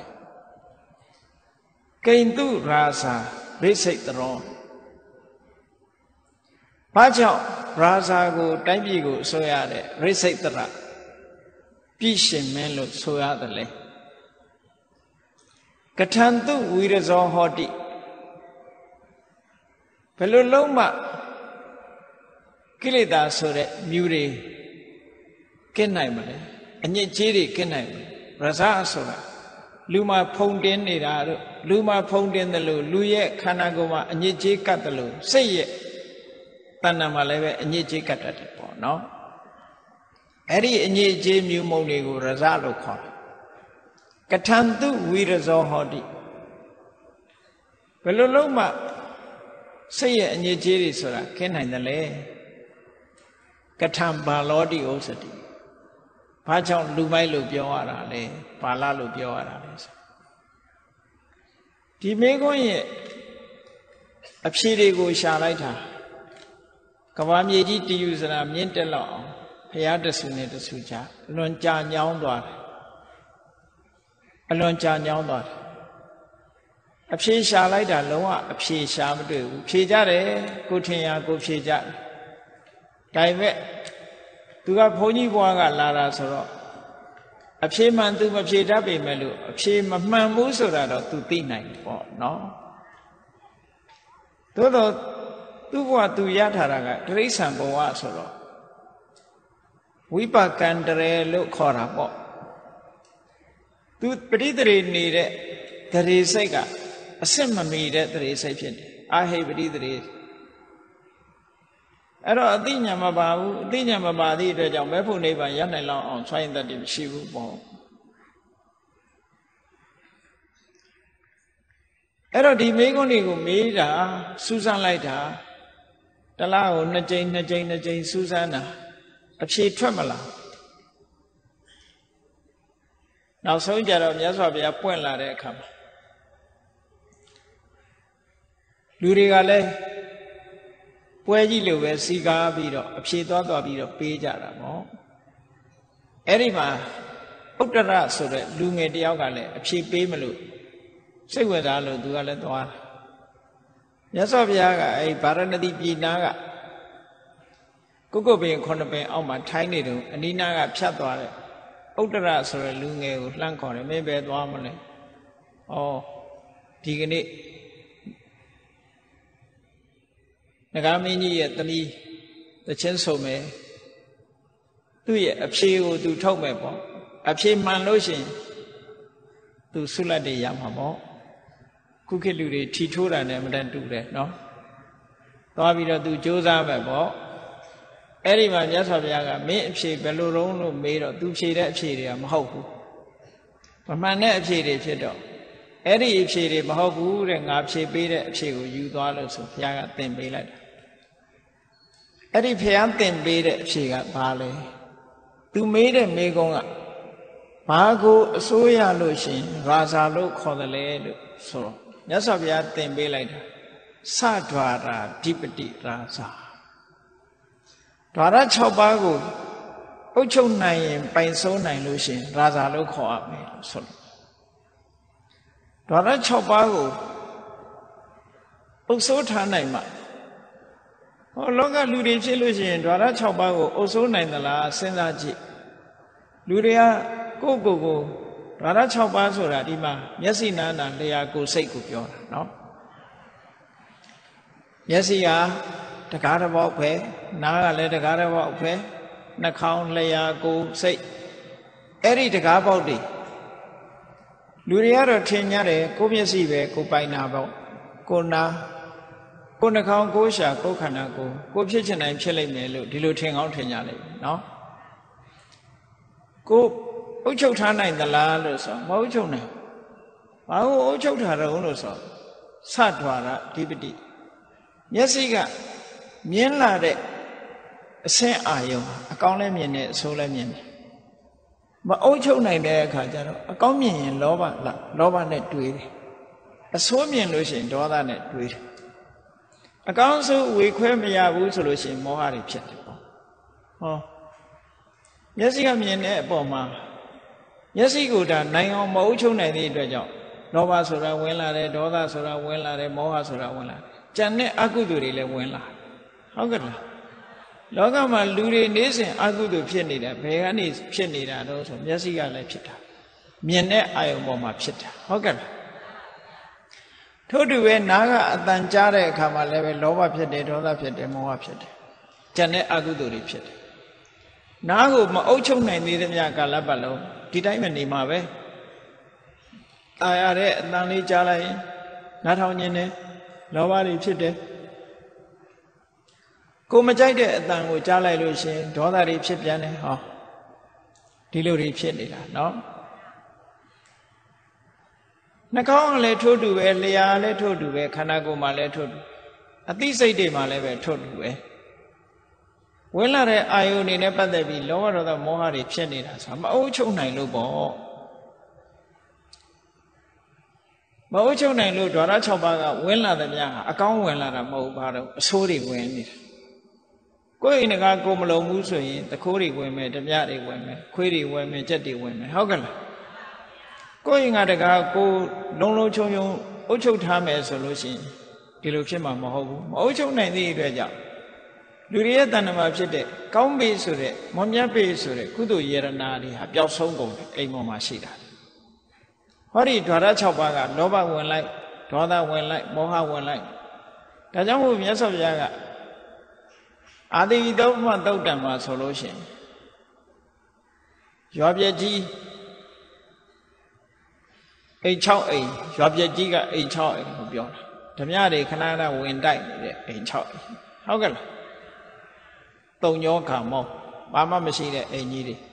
ကိဉ္တုရာဇာရိစိတ်တရောဘာကြောင့်ရာဇာကိုတိုင်းပြည်ကိုအစိုးရတဲ့ရိစိတ်တရပြည်ရှင်မင်းလို့ဆိုရတယ်လေကထံတုဝိရဇောဟောတိဘယ်လိုလုံးမှကိလေသာဆိုတဲ့မြူတွေကင်းနိုင်မလဲအညစ်အကြေးတွေကင်းနိုင်မလဲရဇဆိုတာလူမှာဖုံတင်းနေတာတို့လူမှာဖုံတင်းတယ်လို့လူရဲ့ခန္ဓာကိုယ်မှာအညစ်အကြေးကတ်တယ်လို့စိတ်ရဲ့တဏ္ဍာမှာလည်းပဲအညစ်အကြေးကတ်တတ်တယ်ပေါ့နော်အဲ့ဒီအညစ်အကြေးမြူမုံတွေကိုရဇလို့ခေါ်တယ်ကထံတုဝိရဇောဟောတိဘယ်လိုလုံးမှစိတ်ရဲ့အညစ်အကြေးတွေဆိုတာခင်းနိုင်တယ်လေကထံဘာလောတိဥစ္စတိဘာကြောင့်လူမိုက်လို့ပြောရတာလဲဘာလလို့ပြောရတာလဲဆိုဒီမိခွန်းရဲ့အဖြေတွေကိုရှာလိုက်တာကဘာမြေကြီးတည်ယူစရာမြင့်တက်လောက်အောင်ဘုရားတဆူနဲ့တဆူချအလွန်ကြာညောင်းသွားတယ်အလွန်ကြာညောင်းသွားတယ်အဖြေရှာလိုက်တာလုံးဝအဖြေရှာမတွေ့ဘူးဖြေကြတယ်ကိုထင်ရကိုဖြေကြတယ်ဒါပေမဲ့သူကဘုန်းကြီးဘွားကလာတာဆိုတော့အဖြေမှန်သူမဖြေတတ်ပေမဲ့လို့အဖြေမမှန်ဘူးဆိုတာတော့သူသိနိုင်တယ်ပေါ့နော်သို့တော့သူ့ဘဝသူရထားတာကတိရစ္ဆာန်ဘဝဆိုတော့ဝိပကံတရေလို့ခေါ်တာပေါ့သူပရိသေနေတဲ့တရေစိတ်ကအစစ်မမီတဲ့တရေစိတ်ဖြစ်တယ်အာဟိပရိသေအဲ့တော့အသိဉာဏ်မပါဘူးအသိဉာဏ်မပါသည့်အတွက်ကြောင့်မဲ့ဖို့နိဗ္ဗာန်ရနိုင်လောက်အောင်ဆွမ်းရင်တတ်တယ်မရှိဘူးပေါ့အဲ့တော့ဒီမေးခွန်းတွေကိုမေးတာစူးစမ်းလိုက်တာတလားကို2ကြိမ်စူးစမ်းတာအဖြေထွက်မလားနောက်ဆုံးကြတော့မြတ်စွာဘုရားပွင့်လာတဲ့အခါမှာလူတွေကလည်းပွဲကြီးလိုပဲစီကားပြီးတော့အဖြေသွားပြီးတော့ပေးကြတာပေါ့အဲ့ဒီမှာဥတ္တရဆိုတဲ့လူငယ်တယောက်ကလည်းအဖြေပေးမလို့စိတ်ဝင်စားလို့သူကလည်းသွားတာမြတ်စွာဘုရားကအဲ့ဗာရဏသီပြည်နာကကုက္ကုပင်9ပင်အောက်မှာထိုင်းနေတုန်းအနိနာကဖြတ်သွားတဲ့ဥတ္တရဆိုတဲ့လူငယ်ကိုလှမ်းခေါ်တယ်မင်းပဲသွားမလဲဩဒီကနေ့နဂါမင်းကြီးရဲ့သမီးတချင်းဆုံမယ်သူ့ရဲ့အဖြေကိုသူထုတ်မယ်ပေါ့အဖြေမှန်လို့ရှိရင်သူဆုလတ်တွေရမှာပေါ့ခုခေတ်လူတွေထီထိုးတာနဲ့မတန်တူတယ်နော်သွားပြီးတော့သူစ조사မယ်ပေါ့အဲ့ဒီမှာမြတ်စွာဘုရားကမင်းအဖြေဘယ်လိုလုံးလို့မေးတော့သူဖြေတဲ့အဖြေတွေကမဟုတ်ဘူးမမှန်တဲ့အဖြေတွေဖြစ်တော့အဲ့ဒီအဖြေတွေမဟုတ်ဘူးတဲ့ငါဖြေပေးတဲ့အဖြေကိုယူသွားလို့ဆိုဘုရားကသင်ပေးလိုက်တာအဲ့ဒီဘုရားသင်ပေးတဲ့အဖြေကဘာလဲသူမေးတဲ့မေးခွန်းကဘာကိုအစိုးရလို့ရှိရင်ရာဇာလို့ခေါ်တယ်လေလို့ဆိုတော့မြတ်စွာဘုရားသင်ပေးလိုက်တာစဒွါရာဓိပတိရာဇာဓဝရ6ပါးကိုအုပ်ချုပ်နိုင်ရင်ပိုင်စိုးနိုင်လို့ရှိရင်ရာဇာလို့ခေါ်ရမယ်လို့ဆိုလို့ đó là chọc ba của ốc số thả này mà lúc các lưu đi chế lưu xin đó là chọc ba của ốc số này là sinh ra chị lưu đi cô đó là chọc ba số là đi mà nhất sĩ nà là cô xây của kiểu đó nhất sĩ tất cả là bảo vệ nà là tất cả là bảo vệ nà không là cô xây ấy đi tất cả bảo đi lưu đi rồi thiên nhà đấy cô nhất sĩ về cô bay nà bảo cô nà không cô xả cô khả năng cô phía trên này phía lên này luôn đi luôn thiên ngóng thiên nhà đấy nó cô ôi châu thả này là rồi sao mà ôi châu này mà ôi châu thả rồi sao sát hòa ra đi bị đi nhất sĩ cả miễn là đấy sẽ ai yêu con lên miền này số lên miền này mà ôi châu này để khả cho nó có miền lo ba này đuổi số miền đối diện đó là này đuổi con số quy khuyết bây giờ vũ số đối diện mua hàng đi nhất sĩ cả miền này bỏ mà nhất sĩ của ta này ông mẫu châu này thì được cho lo ba số ra quên là đấy đó là số ra quên là đấy mua hàng số ra quên là chẳng này ác quy tụi đi quên là không cần là đó cái mà lưu đi nấy xem ác quy tụi phiền này là về cái này phiền này là đó số nhất sĩ cả lại phiền ta miền này ai ông bỏ mà phiền ta không cần là thôi đi về naga tan cha đấy khám mà lại về lo ba phiền đấy đó là phiền đấy mua phiền đấy chẳng này ác quy tụi đi phiền đấy naga mà ấu trông này đi đến nhà cả là bao lâu đi đấy mình đi mà về ai đấy tan đi cha lại nát thao nhiên này lo ba đi phiền đấy cô mà chạy đấy tan của cha lại rồi xem đó là đi phiền đấy này hả đi lưu đi phiền đấy là nó nó có lấy thua đủ về lấy lấy thua đủ về khả năng của mà lấy thua đủ tí xây để mà lấy về thua đủ về quên là đấy ai này bắt đầu bị lo rồi đó mua hàng đi phiền đấy là sao mà ôi châu này luôn bỏ mà ôi châu này luôn đó là cho bà quên là đấy nha account quên là màu bà đâu số đi quên đi કોઈ ને કા કો મલોမှုဆိုရင်တခိုးတွေဝင်မယ်တပြတွေဝင်မယ်ခွေးတွေဝင်မယ်ကြက်တွေဝင်မယ်ဟုတ်ကဲ့လားကိုယ်ငါတကာကိုလုံးလုံးချုံချုံအုပ်ချုပ်ထားမယ်ဆိုလို့ရှိရင်ဒီလိုဖြစ်မှာမဟုတ်ဘူးမအုပ်ချုပ်နိုင်သည့်အတွက်ကြောင့်လူတွေရဲ့တဏ္ဍမှာဖြစ်တဲ့ကောင်းပြီဆိုတဲ့မွန်မြတ်ပြီဆိုတဲ့ကုသိုလ်ယေရနာတွေဟာပျောက်ဆုံးကုန်တယ်အိမ်ပေါ်မှာရှိတာဟောဒီဓဝရ6ပါးကလောဘဝင်လိုက်ဒေါသဝင်လိုက်မောဟဝင်လိုက်ဒါကြောင့်မို့မြတ်စွာဘုရားကအာတိတုပ္ပမသုတ်တံမှာဆိုလို့ရှိရင်ရွာပြည့်ကြီးအိမ်6အိမ်ရွာပြည့်ကြီးကအိမ်6အိမ်ကိုပြောတာဓမြတွေခဏခဏဝင်တိုက်နေတဲ့အိမ်6အိမ်ဟုတ်ကဲ့လားတုံညောခါမောဘာမှမရှိတဲ့အိမ်ကြီးတွေ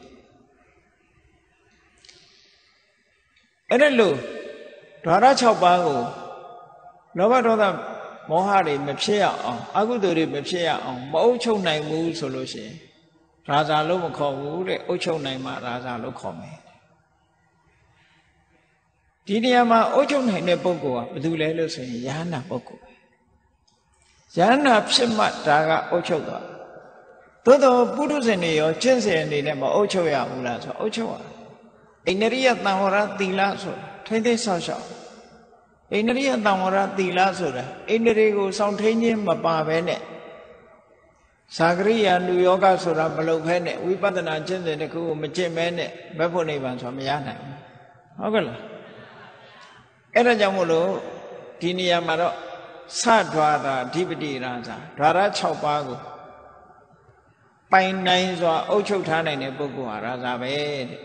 အဲ့ဒါလို့ဓဝရ6ပါးကိုလောဘဒေါသမောဟတွေမဖြစ်ရအောင်အကုသိုလ်တွေမဖြစ်ရအောင်မအုပ်ချုပ်နိုင်ဘူးဆိုလို့ရှိရင်ရာဇာလို့မခေါ်ဘူးတဲ့အုပ်ချုပ်နိုင်မှရာဇာလို့ခေါ်မယ်ဒီနေရာမှာအုပ်ချုပ်နိုင်တဲ့ပုဂ္ဂိုလ်ကဘယ်သူလဲလို့ဆိုရင်ယဟနာပုဂ္ဂိုလ်ယဟနာဖြစ်မှဒါကအုပ်ချုပ်တာသို့တော်ပုထုဇဉ်တွေရောကျင့်စဉ်အနေနဲ့မအုပ်ချုပ်ရဘူးလားဆိုအုပ်ချုပ်ရအိန္ဒိယတံဝရသီလဆိုထိမ့်သိမ်းဆောက်ရှောက်အိန္ဒိယတံဝရသီလဆိုတာအိန္ဒြေကိုစောင့်ထိန်ခြင်းမပါဘဲနဲ့သာဂရိယာနုယောဂဆိုတာမလုပ်ဘဲနဲ့ဝိပဿနာကျင့်စဉ်တစ်ခုကိုမကျင့်ဘဲနဲ့ဘက်ဖို့နိဗ္ဗာန်ဆိုတာမရနိုင်ဘူးဟုတ်ကဲ့လားအဲ့ဒါကြောင့်မို့လို့ဒီနေရာမှာတော့သဒွါရာအဓိပတိရာဇာဓဝရ6ပါးကိုပိုင်နိုင်စွာအုပ်ချုပ်ထားနိုင်တဲ့ပုဂ္ဂိုလ်ဟာရာဇာပဲတဲ့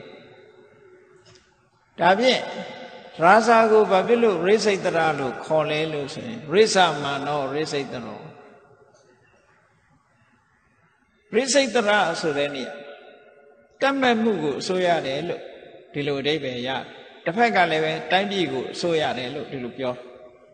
ဒါဖြင့်ရာဇာကိုဘာဖြစ်လို့ရိစိတ်တရလို့ခေါ်လဲလို့ဆိုရင်ရိစ္ဆမနောရိစိတ်တရောရိစိတ်တရဆိုတဲ့နေရာတတ်မဲ့မှုကိုအစိုးရတယ်လို့ဒီလိုအဓိပ္ပာယ်ရတစ်ဖက်ကလည်းပဲတိုင်းပြည်ကိုအစိုးရတယ်လို့ဒီလိုပြော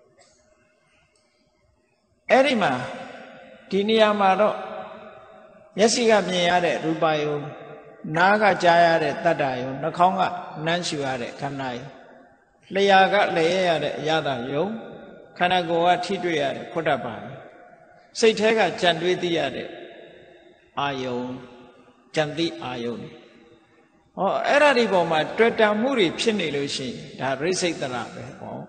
အဲ့ဒီမှာဒီနေရာမှာတော့မျက်စိကမြင်ရတဲ့ရူပယုံနားကကြားရတဲ့တတ္တယုံနှာခေါင်းကနမ်းရှူရတဲ့ခန္ဓာယုံလျှာကလည်းရတဲ့အရသာယုံခန္ဓာကိုယ်ကထိတွေ့ရတဲ့ဖုဒ္ဓဘာယုံစိတ်ထဲကကြံတွေးသိရတဲ့အာယုံကြံသိအာယုံဟောအဲ့ဒါဒီပေါ်မှာတွေ့တာမှုတွေဖြစ်နေလို့ရှိရင်ဒါရိစိတ်တရပဲဟော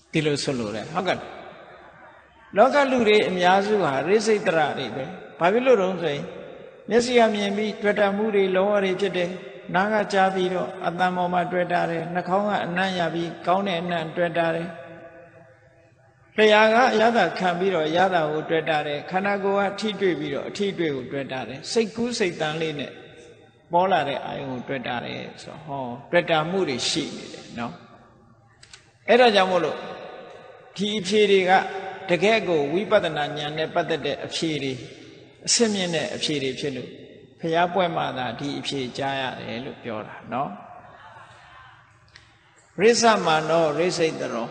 ဒီလိုဆိုလို့လေဟုတ်ကဲ့လောကလူတွေအများစုဟာရိစိတ်တရတွေပဲဘာဖြစ်လို့တုံးဆိုရင်မျက်စိကမြင်ပြီးတွေ့တာမှုတွေလောဘတွေဖြစ်တယ်နားကကြားပြီးတော့အတန်ပေါ်မှာတွေ့တာတယ်နှာခေါင်းကအနံ့ရပြီးကောင်းတဲ့အနံ့တွေ့တာတယ်လျှာကအရသာခံပြီးတော့ရသာကိုတွေ့တာတယ်ခန္ဓာကိုယ်ကထိတွေ့ပြီးတော့အထိတွေ့ကိုတွေ့တာတယ်စိတ်ကူးစိတ်တန်လေးနဲ့ပေါ်လာတဲ့အာယုံကိုတွေ့တာတယ်ဆိုဟောတွေ့တာမှုတွေရှိနေတယ်နော်အဲ့ဒါကြောင့်မို့လို့ဒီအဖြေတွေကတကယ်ကိုဝိပဿနာဉာဏ်နဲ့ပတ်သက်တဲ့အဖြေတွေအစစ်မြင့်တဲ့အဖြေတွေဖြစ်လို့ဖျားပွဲမှာသာဒီအဖြေကြားရတယ်လို့ပြောတာနော်ရိစ္ဆမာနောရိစိတ်တရော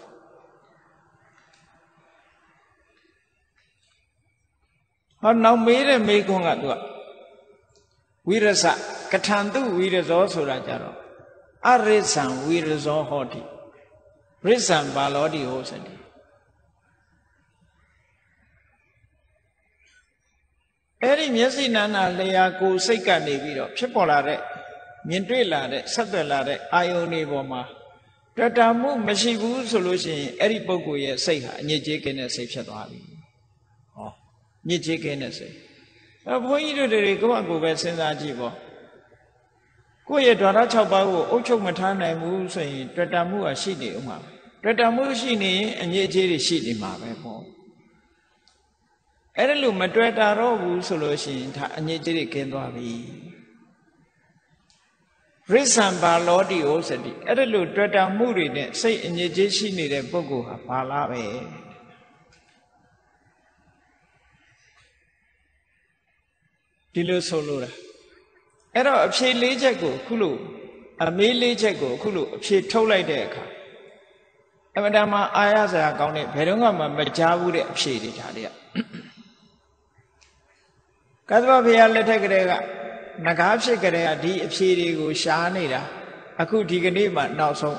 ဟောနောက်မေးတဲ့မေးခွန်းကသူကဝိရစကထံတုဝိရဇောဆိုတာကြတော့အရိစ္ဆံဝိရဇောဟောတိရိစ္ဆံဘာလောတိဟောစတိအဲ့ဒီမျက်စိနာနာလျာကိုယ်စိတ်ကနေပြီးတော့ဖြစ်ပေါ်လာတဲ့မြင်တွေ့လာတဲ့ဆက်သွယ်လာတဲ့အာယုန်တွေပေါ်မှာတွေ့တာမှုမရှိဘူးဆိုလို့ရှိရင်အဲ့ဒီပုဂ္ဂိုလ်ရဲ့စိတ်ဟာအညစ်အကြေးကင်းတဲ့စိတ်ဖြစ်သွားပြီဟောညစ်ကြေးကင်းတဲ့စိတ်ဘုန်းကြီးတို့တွေကိုယ့်အကိုပဲစဉ်းစားကြည့်ပေါ့ကိုယ့်ရဲ့ဓာတ်6ပါးကိုအုပ်ချုပ်မထားနိုင်ဘူးဆိုရင်တွေ့တာမှုကရှိနေဦးမှာတွေ့တာမှုရှိနေရင်အညစ်အကြေးတွေရှိနေမှာပဲပေါ့အဲ့ဒါလို့မတွေ့တာတော့ဘူးဆိုလို့ရှိရင်ဒါအညစ်အကြေးတွေကင်းသွားပြီရိစ္ဆံဘာလောတိဩစတိအဲ့ဒါလို့တွေ့တာမှုတွေနဲ့စိတ်အညစ်အကြေးရှိနေတဲ့ပုဂ္ဂိုလ်ဟာဘာလားပဲဒီလိုဆိုလို့တာအဲ့တော့အဖြေ၄ချက်ကိုခုလို့အမေး၄ချက်ကိုခုလို့အဖြေထုတ်လိုက်တဲ့အခါအမှန်တမ်းအာရစရာကောင်းတဲ့ဘယ်တော့မှမကြားဘူးတဲ့အဖြေတွေဒါတွေကကသဗ္ဗဘုရားလက်ထက်ကလေးကငကားဖြစ်ကြတဲ့ဒီအဖြေတွေကိုရှားနေတာအခုဒီကနေ့မှနောက်ဆုံး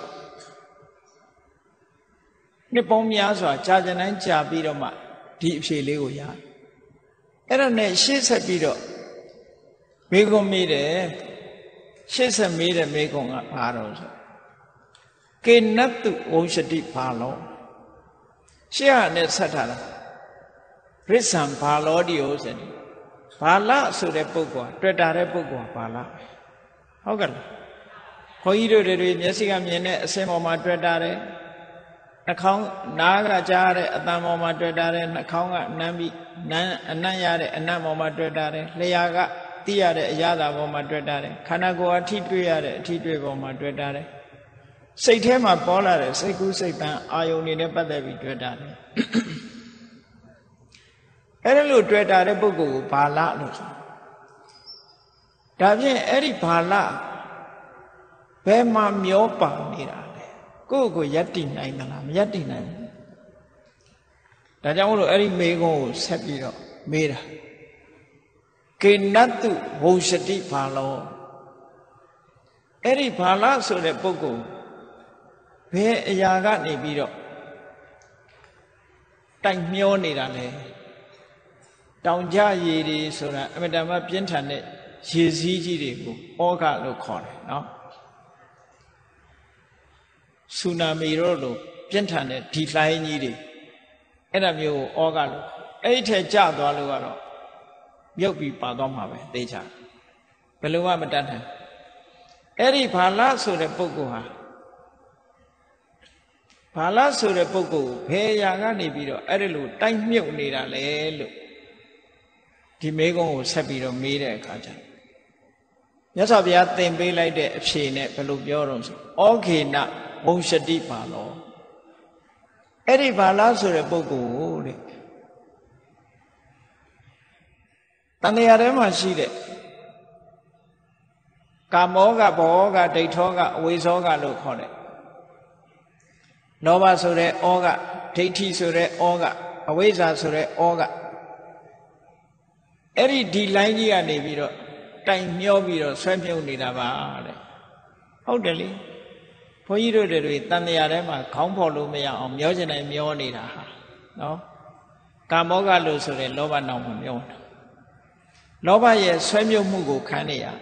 နှစ်ပေါင်းများစွာကြာကြတိုင်းကြာပြီးတော့မှဒီအဖြေလေးကိုရအဲ့ဒါနဲ့ရှေ့ဆက်ပြီးတော့မေကွန်မေးတယ်ရှေ့ဆက်မေးတဲ့မေကွန်ကဘာတော့ဆိုကေနတ်တုဝုံရှတိဘာလောရှေ့ကနဲ့ဆက်ထားတာရိစ္ဆံဘာလောတိဟောစတိဘာလဆိုတဲ့ပုဂ္ဂိုလ်တွေ့တာတဲ့ပုဂ္ဂိုလ်ဘာလဟုတ်ကဲ့ခွန်ကြီးတို့တွေမျက်စိကမြင်တဲ့အစင်းပေါ်မှာတွေ့တာတဲ့နှာခေါင်းနားကကြားတဲ့အတန်ပေါ်မှာတွေ့တာတဲ့နှာခေါင်းကနမ်းပြီးအနံ့ရတဲ့အနံ့ပေါ်မှာတွေ့တာတဲ့လျှာကသိရတဲ့အရာသာပေါ်မှာတွေ့တာတဲ့ခန္ဓာကိုယ်အထိတွေ့ရတဲ့အထိတွေ့ပေါ်မှာတွေ့တာတဲ့စိတ်ထဲမှာပေါ်လာတဲ့စိတ်ကူးစိတ်တန်အာယုန်တွေနဲ့ပတ်သက်ပြီးတွေ့တာတဲ့အဲ့ဒါလို့တွေ့တာတဲ့ပုဂ္ဂိုလ်ကိုဘာလလို့ဆိုဒါဖြင့်အဲ့ဒီဘာလဘယ်မှာမျောပါနေတာလဲကိုယ့်ကိုယက်တည်နိုင်သလားမယက်တည်နိုင်ဘူးဒါကြောင့်မို့လို့အဲ့ဒီမေကုန်းကိုဆက်ပြီးတော့မေးတာကေနတ်တုဝုံရှတိဘာလောအဲ့ဒီဘာလဆိုတဲ့ပုဂ္ဂိုလ်ဘယ်အရာကနေပြီးတော့တိုင်မျောနေတာလဲတောင်ကြရည်တွေဆိုတာအမြဲတမ်းပြင်းထန်တဲ့ရေစည်းကြီးတွေကိုဩဃလို့ခေါ်တယ်နော်ဆူနာမီတို့လိုပြင်းထန်တဲ့ဒီလှိုင်းကြီးတွေအဲ့ဒါမျိုးကိုဩဃလို့အဲ့ဒီထဲကျသွားလို့ကတော့မြုပ်ပြီးပါသွားမှာပဲသိချာဘယ်လိုမှမတတ်နိုင်အဲ့ဒီဘာလဆိုတဲ့ပုဂ္ဂိုလ်ဟာဘာလဆိုတဲ့ပုဂ္ဂိုလ်ဘယ်အရာကနေပြီးတော့အဲ့ဒီလိုတိုက်မြုပ်နေတာလဲလို့ဒီမေကုန်းကိုဆက်ပြီးတော့မေးတဲ့အခါကျမြတ်စွာဘုရားသင်ပေးလိုက်တဲ့အဖြေနဲ့ဘယ်လိုပြောတော့ဆိုဩခေနဝုံရှတိဘာလောအဲ့ဒီဘာလားဆိုတဲ့ပုဂ္ဂိုလ်ကိုတဲ့တဏှာထဲမှာရှိတဲ့ကာမောကဘောကဒိဋ္ဌောကအဝိဇ္ဇောကလို့ခေါ်တယ်လောဘဆိုတဲ့ဩကဒိဋ္ဌိဆိုတဲ့ဩကအဝိဇ္ဇာဆိုတဲ့ဩကအဲ့ဒီလိုင်းကြီးကနေပြီးတော့တိုင်မျောပြီးတော့ဆွဲမြုပ်နေတာပါတဲ့ဟုတ်တယ်လေဘုန်းကြီးတို့တွေတန်တရားထဲမှာခေါင်းဖော်လို့မရအောင်မျောချင်တိုင်းမျောနေတာဟာနော်ကာမောကလို့ဆိုတဲ့လောဘနောက်မှာမျောတာလောဘရဲ့ဆွဲမြုပ်မှုကိုခံနေရ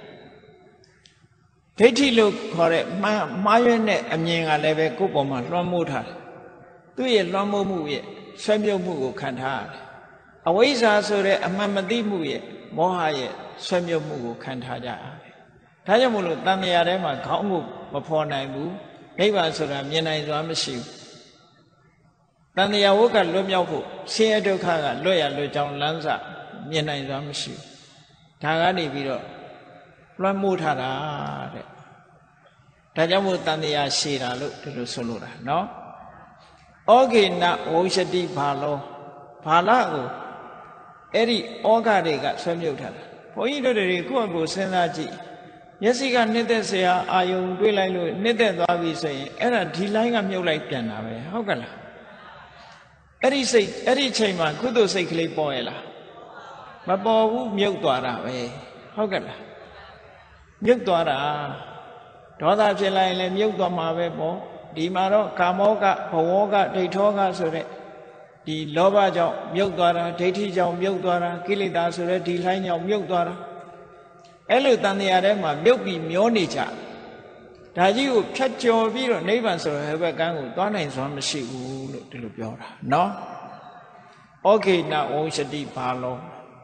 ဒိဋ္ဌိလို့ခေါ်တဲ့မှားရွံ့တဲ့အမြင်ကလည်းပဲကိုယ့်ပေါ်မှာလွှမ်းမိုးထားတယ်သူ့ရဲ့လွှမ်းမိုးမှုရဲ့ဆွဲမြုပ်မှုကိုခံထားရတယ်အဝိဇ္ဇာဆိုတဲ့အမှန်မသိမှုရဲ့မောဟရဲ့ဆွဲမြုပ်မှုကိုခံထားကြရတယ်ဒါကြောင့်မို့လို့တန်မြာထဲမှာခေါင်းကိုမဖော်နိုင်ဘူးနိဗ္ဗာန်ဆိုတာမြင်နိုင်စွာမရှိဘူးတန်မြာဝုတ်ကလွတ်မြောက်ဖို့ဆင်းရဲဒုက္ခကလွတ်ရလွတ်ကြောင်းလမ်းစာမြင်နိုင်စွာမရှိဘူးဒါကနေပြီးတော့လွှမ်းမိုးထားတာတဲ့ဒါကြောင့်မို့တန်မြာရှည်တာလို့ဒီလိုဆိုလိုတာနော်ဩဃေနဝုရှတိဘာလောဘာလကိုအဲ့ဒီဩဃတွေကဆွဲမြုပ်ထားတာဘုန်းကြီးတို့တွေကိုယ့်အကိုစဉ်းစားကြည့်မျက်စိကနှစ်သက်เสียအာယုံတွေးလိုက်လို့နှစ်သက်သွားပြီဆိုရင်အဲ့ဒါဒီလိုင်းကမြုပ်လိုက်ပြန်တာပဲဟုတ်ကလားအဲ့ဒီစိတ်အဲ့ဒီချိန်မှာကုသိုလ်စိတ်ကလေးပေါ်ရဲ့လားမပေါ်ဘူးမြုပ်သွားတာပဲဟုတ်ကလားမြုပ်သွားတာဒေါသဖြစ်လိုက်ရင်လည်းမြုပ်သွားမှာပဲပေါ့ဒီမှာတော့ကာမောကဘဝောကဒိဋ္ဌောကဆိုတဲ့ဒီလောဘကြောင့်မြုပ်သွားတာဒိဋ္ဌိကြောင့်မြုပ်သွားတာကိလေသာဆိုတဲ့ဒီလိုင်းကြောင့်မြုပ်သွားတာအဲ့လိုတန်တရားထဲမှာမြုပ်ပြီးမျောနေကြဒါကြီးကိုဖြတ်ကျော်ပြီးတော့နိဗ္ဗာန်ဆိုတဲ့ဘက်ကန်းကိုသွားနိုင်စွမ်းမရှိဘူးလို့ဒီလိုပြောတာနော်ဩခေနဝုရှတိဘာလော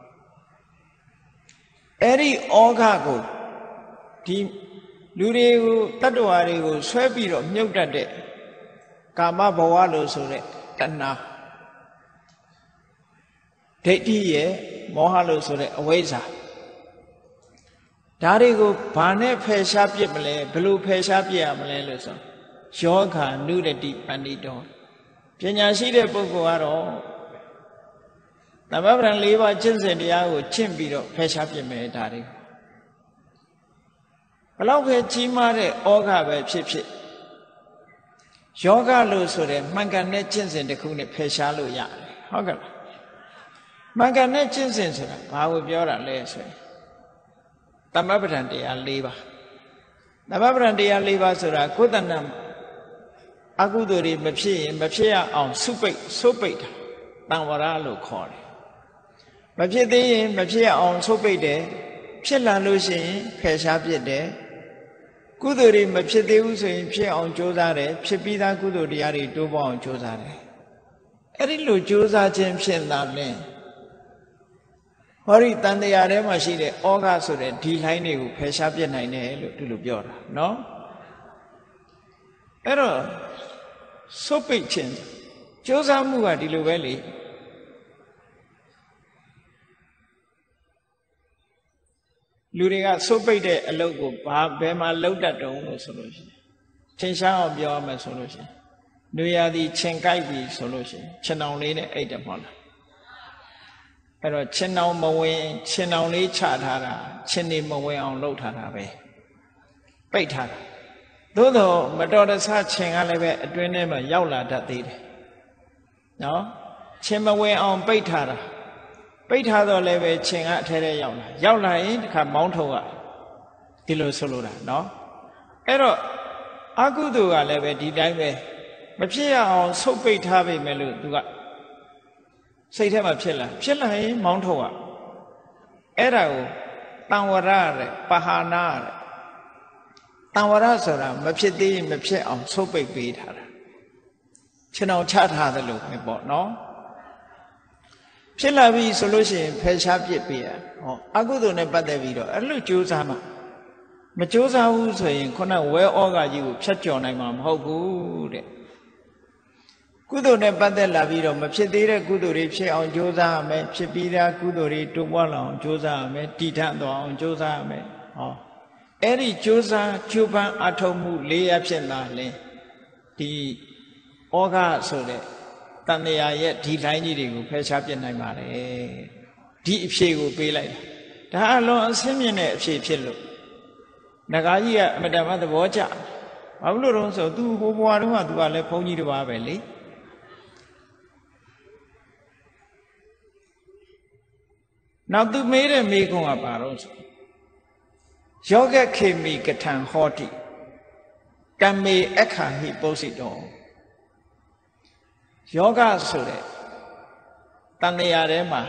အဲ့ဒီဩဃကိုဒီလူတွေကိုတတ္တဝါတွေကိုဆွဲပြီးတော့မြုပ်တတ်တဲ့ကာမဘဝလို့ဆိုတဲ့တဏှာဒိဋ္ဌိရဲ့မောဟလို့ဆိုတဲ့အဝိဇ္ဇာဒါတွေကိုဘာနဲ့ဖယ်ရှားပြစ်မလဲဘယ်လိုဖယ်ရှားပြစ်ရမလဲလို့ဆိုယောဂနုရတိပဏိတောပညာရှိတဲ့ပုဂ္ဂိုလ်ကတော့သမဗ္ဗံ၄ပါးကျင့်စဉ်တရားကိုကျင့်ပြီးတော့ဖယ်ရှားပြစ်မယ်ဒါတွေဘလောက်ပဲကြီးမားတဲ့ဩဃပဲဖြစ်ဖြစ်ယောဂလို့ဆိုတဲ့မှန်ကန်တဲ့ကျင့်စဉ်တစ်ခုနဲ့ဖယ်ရှားလို့ရတယ်ဟုတ်ကဲ့လားမှန်ကန်တဲ့ကျင့်စဉ်ဆိုတာဘာကိုပြောတာလဲဆိုရင်သမဗ္ဗံတရား၄ပါးသမဗ္ဗံတရား၄ပါးဆိုတာကိုယ်တဏ္ဍအကုသိုလ်တွေမဖြစ်ရင်မဖြစ်ရအောင်စုပိတ်တာတံဝရလို့ခေါ်တယ်မဖြစ်သေးရင်မဖြစ်ရအောင်စုပိတ်တယ်ဖြစ်လာလို့ရှိရင်ဖယ်ရှားပြစ်တယ်ကုသိုလ်တွေမဖြစ်သေးဘူးဆိုရင်ဖြစ်အောင်ကြိုးစားတယ်ဖြစ်ပြီးသားကုသိုလ်တရားတွေတိုးပေါအောင်ကြိုးစားတယ်အဲ့ဒီလိုကြိုးစားခြင်းဖြစ်လာရင်ဟောဒီတန်တရားထဲမှာရှိတဲ့ဩဃဆိုတဲ့ဒီလိုင်းတွေကိုဖယ်ရှားပြစ်နိုင်တယ်လို့ဒီလိုပြောတာနော်အဲ့တော့စုပ်ပိတ်ခြင်းကြိုးစားမှုကဒီလိုပဲလေလူတွေကစုပ်ပိတ်တဲ့အလုပ်ကိုဘယ်မှာလုပ်တတ်တုံးလို့ဆိုလို့ရှိရင်ထင်ရှားအောင်ပြောရမယ်ဆိုလို့ရှိရင်နွေရာသီခြင်ကြိုက်ပြီဆိုလို့ရှိရင်ခြင်တောင်လေးနဲ့အိတ်တယ်မဟုတ်လားအဲ့တော့ခြင်တောင်မဝင်ခြင်တောင်လေးချထားတာခြင်နေမဝင်အောင်လုပ်ထားတာပဲပိတ်ထားတာသို့တော့မတော်တဆခြင်ကလည်းပဲအတွင်းထဲမှာရောက်လာတတ်သေးတယ်နော်ခြင်မဝင်အောင်ပိတ်ထားတာပိတ်ထားတော့လည်းပဲခြင်ကအထဲထဲရောက်လာရင်တခါမောင်းထုံကဒီလိုဆိုလိုတာနော်အဲ့တော့အကုသိုလ်ကလည်းပဲဒီတိုင်းပဲမဖြစ်ရအောင်ဆုတ်ပိတ်ထားပြီမဲ့လို့သူကစိတ်ထဲမှာဖြစ်လာရင်မောင်းထုံကအဲ့ဒါကိုတံဝရတဲ့ပဟာနာတဲ့တံဝရဆိုတာမဖြစ်သေးရင်မဖြစ်အောင်ဆုတ်ပိတ်ပေးထားတာခြင်အောင်ချထားတယ်လို့ပဲပေါ့နော်ဖြစ်လာပြီဆိုလို့ရှိရင်ဖယ်ရှားပြစ်ပေးရဟောအကုသိုလ်နဲ့ပတ်သက်ပြီးတော့အဲ့လိုကြိုးစားမှမကြိုးစားဘူးဆိုရင်ခုနဝဲဩဃကြီးကိုဖြတ်ကျော်နိုင်မှာမဟုတ်ဘူးတဲ့ကုသိုလ်နဲ့ပတ်သက်လာပြီးတော့မဖြစ်သေးတဲ့ကုသိုလ်တွေဖြစ်အောင်ကြိုးစားရမယ်ဖြစ်ပြီးသားကုသိုလ်တွေတိုးပွားလာအောင်ကြိုးစားရမယ်တည်ထသွားအောင်ကြိုးစားရမယ်ဟောအဲ့ဒီကြိုးစားကြိုးပမ်းအထောက်မှု၄ရဖြစ်လာရင်ဒီဩဃဆိုတဲ့တန်တရားရဲ့ဒီလိုင်းကြီးတွေကိုဖယ်ရှားပြစ်နိုင်ပါတယ်ဒီအဖြေကိုပေးလိုက်တာဒါအလွန်အဆင်းမြင့်တဲ့အဖြေဖြစ်လို့ငကားကြီးကအမတန်မှသဘောကျဘာလို့လို့ဆိုသူဟိုဘွားတုန်းကသူကလည်းဘုန်းကြီးတစ်ပါးပဲလေနောက်သူမေးတဲ့မေးခွန်းကဘာလို့ဆိုယောဂခေမိကထံဟောတိကမ္မေအခါဟိပုစိတောယောဂဆိုတဲ့တန်တရားထဲမှာ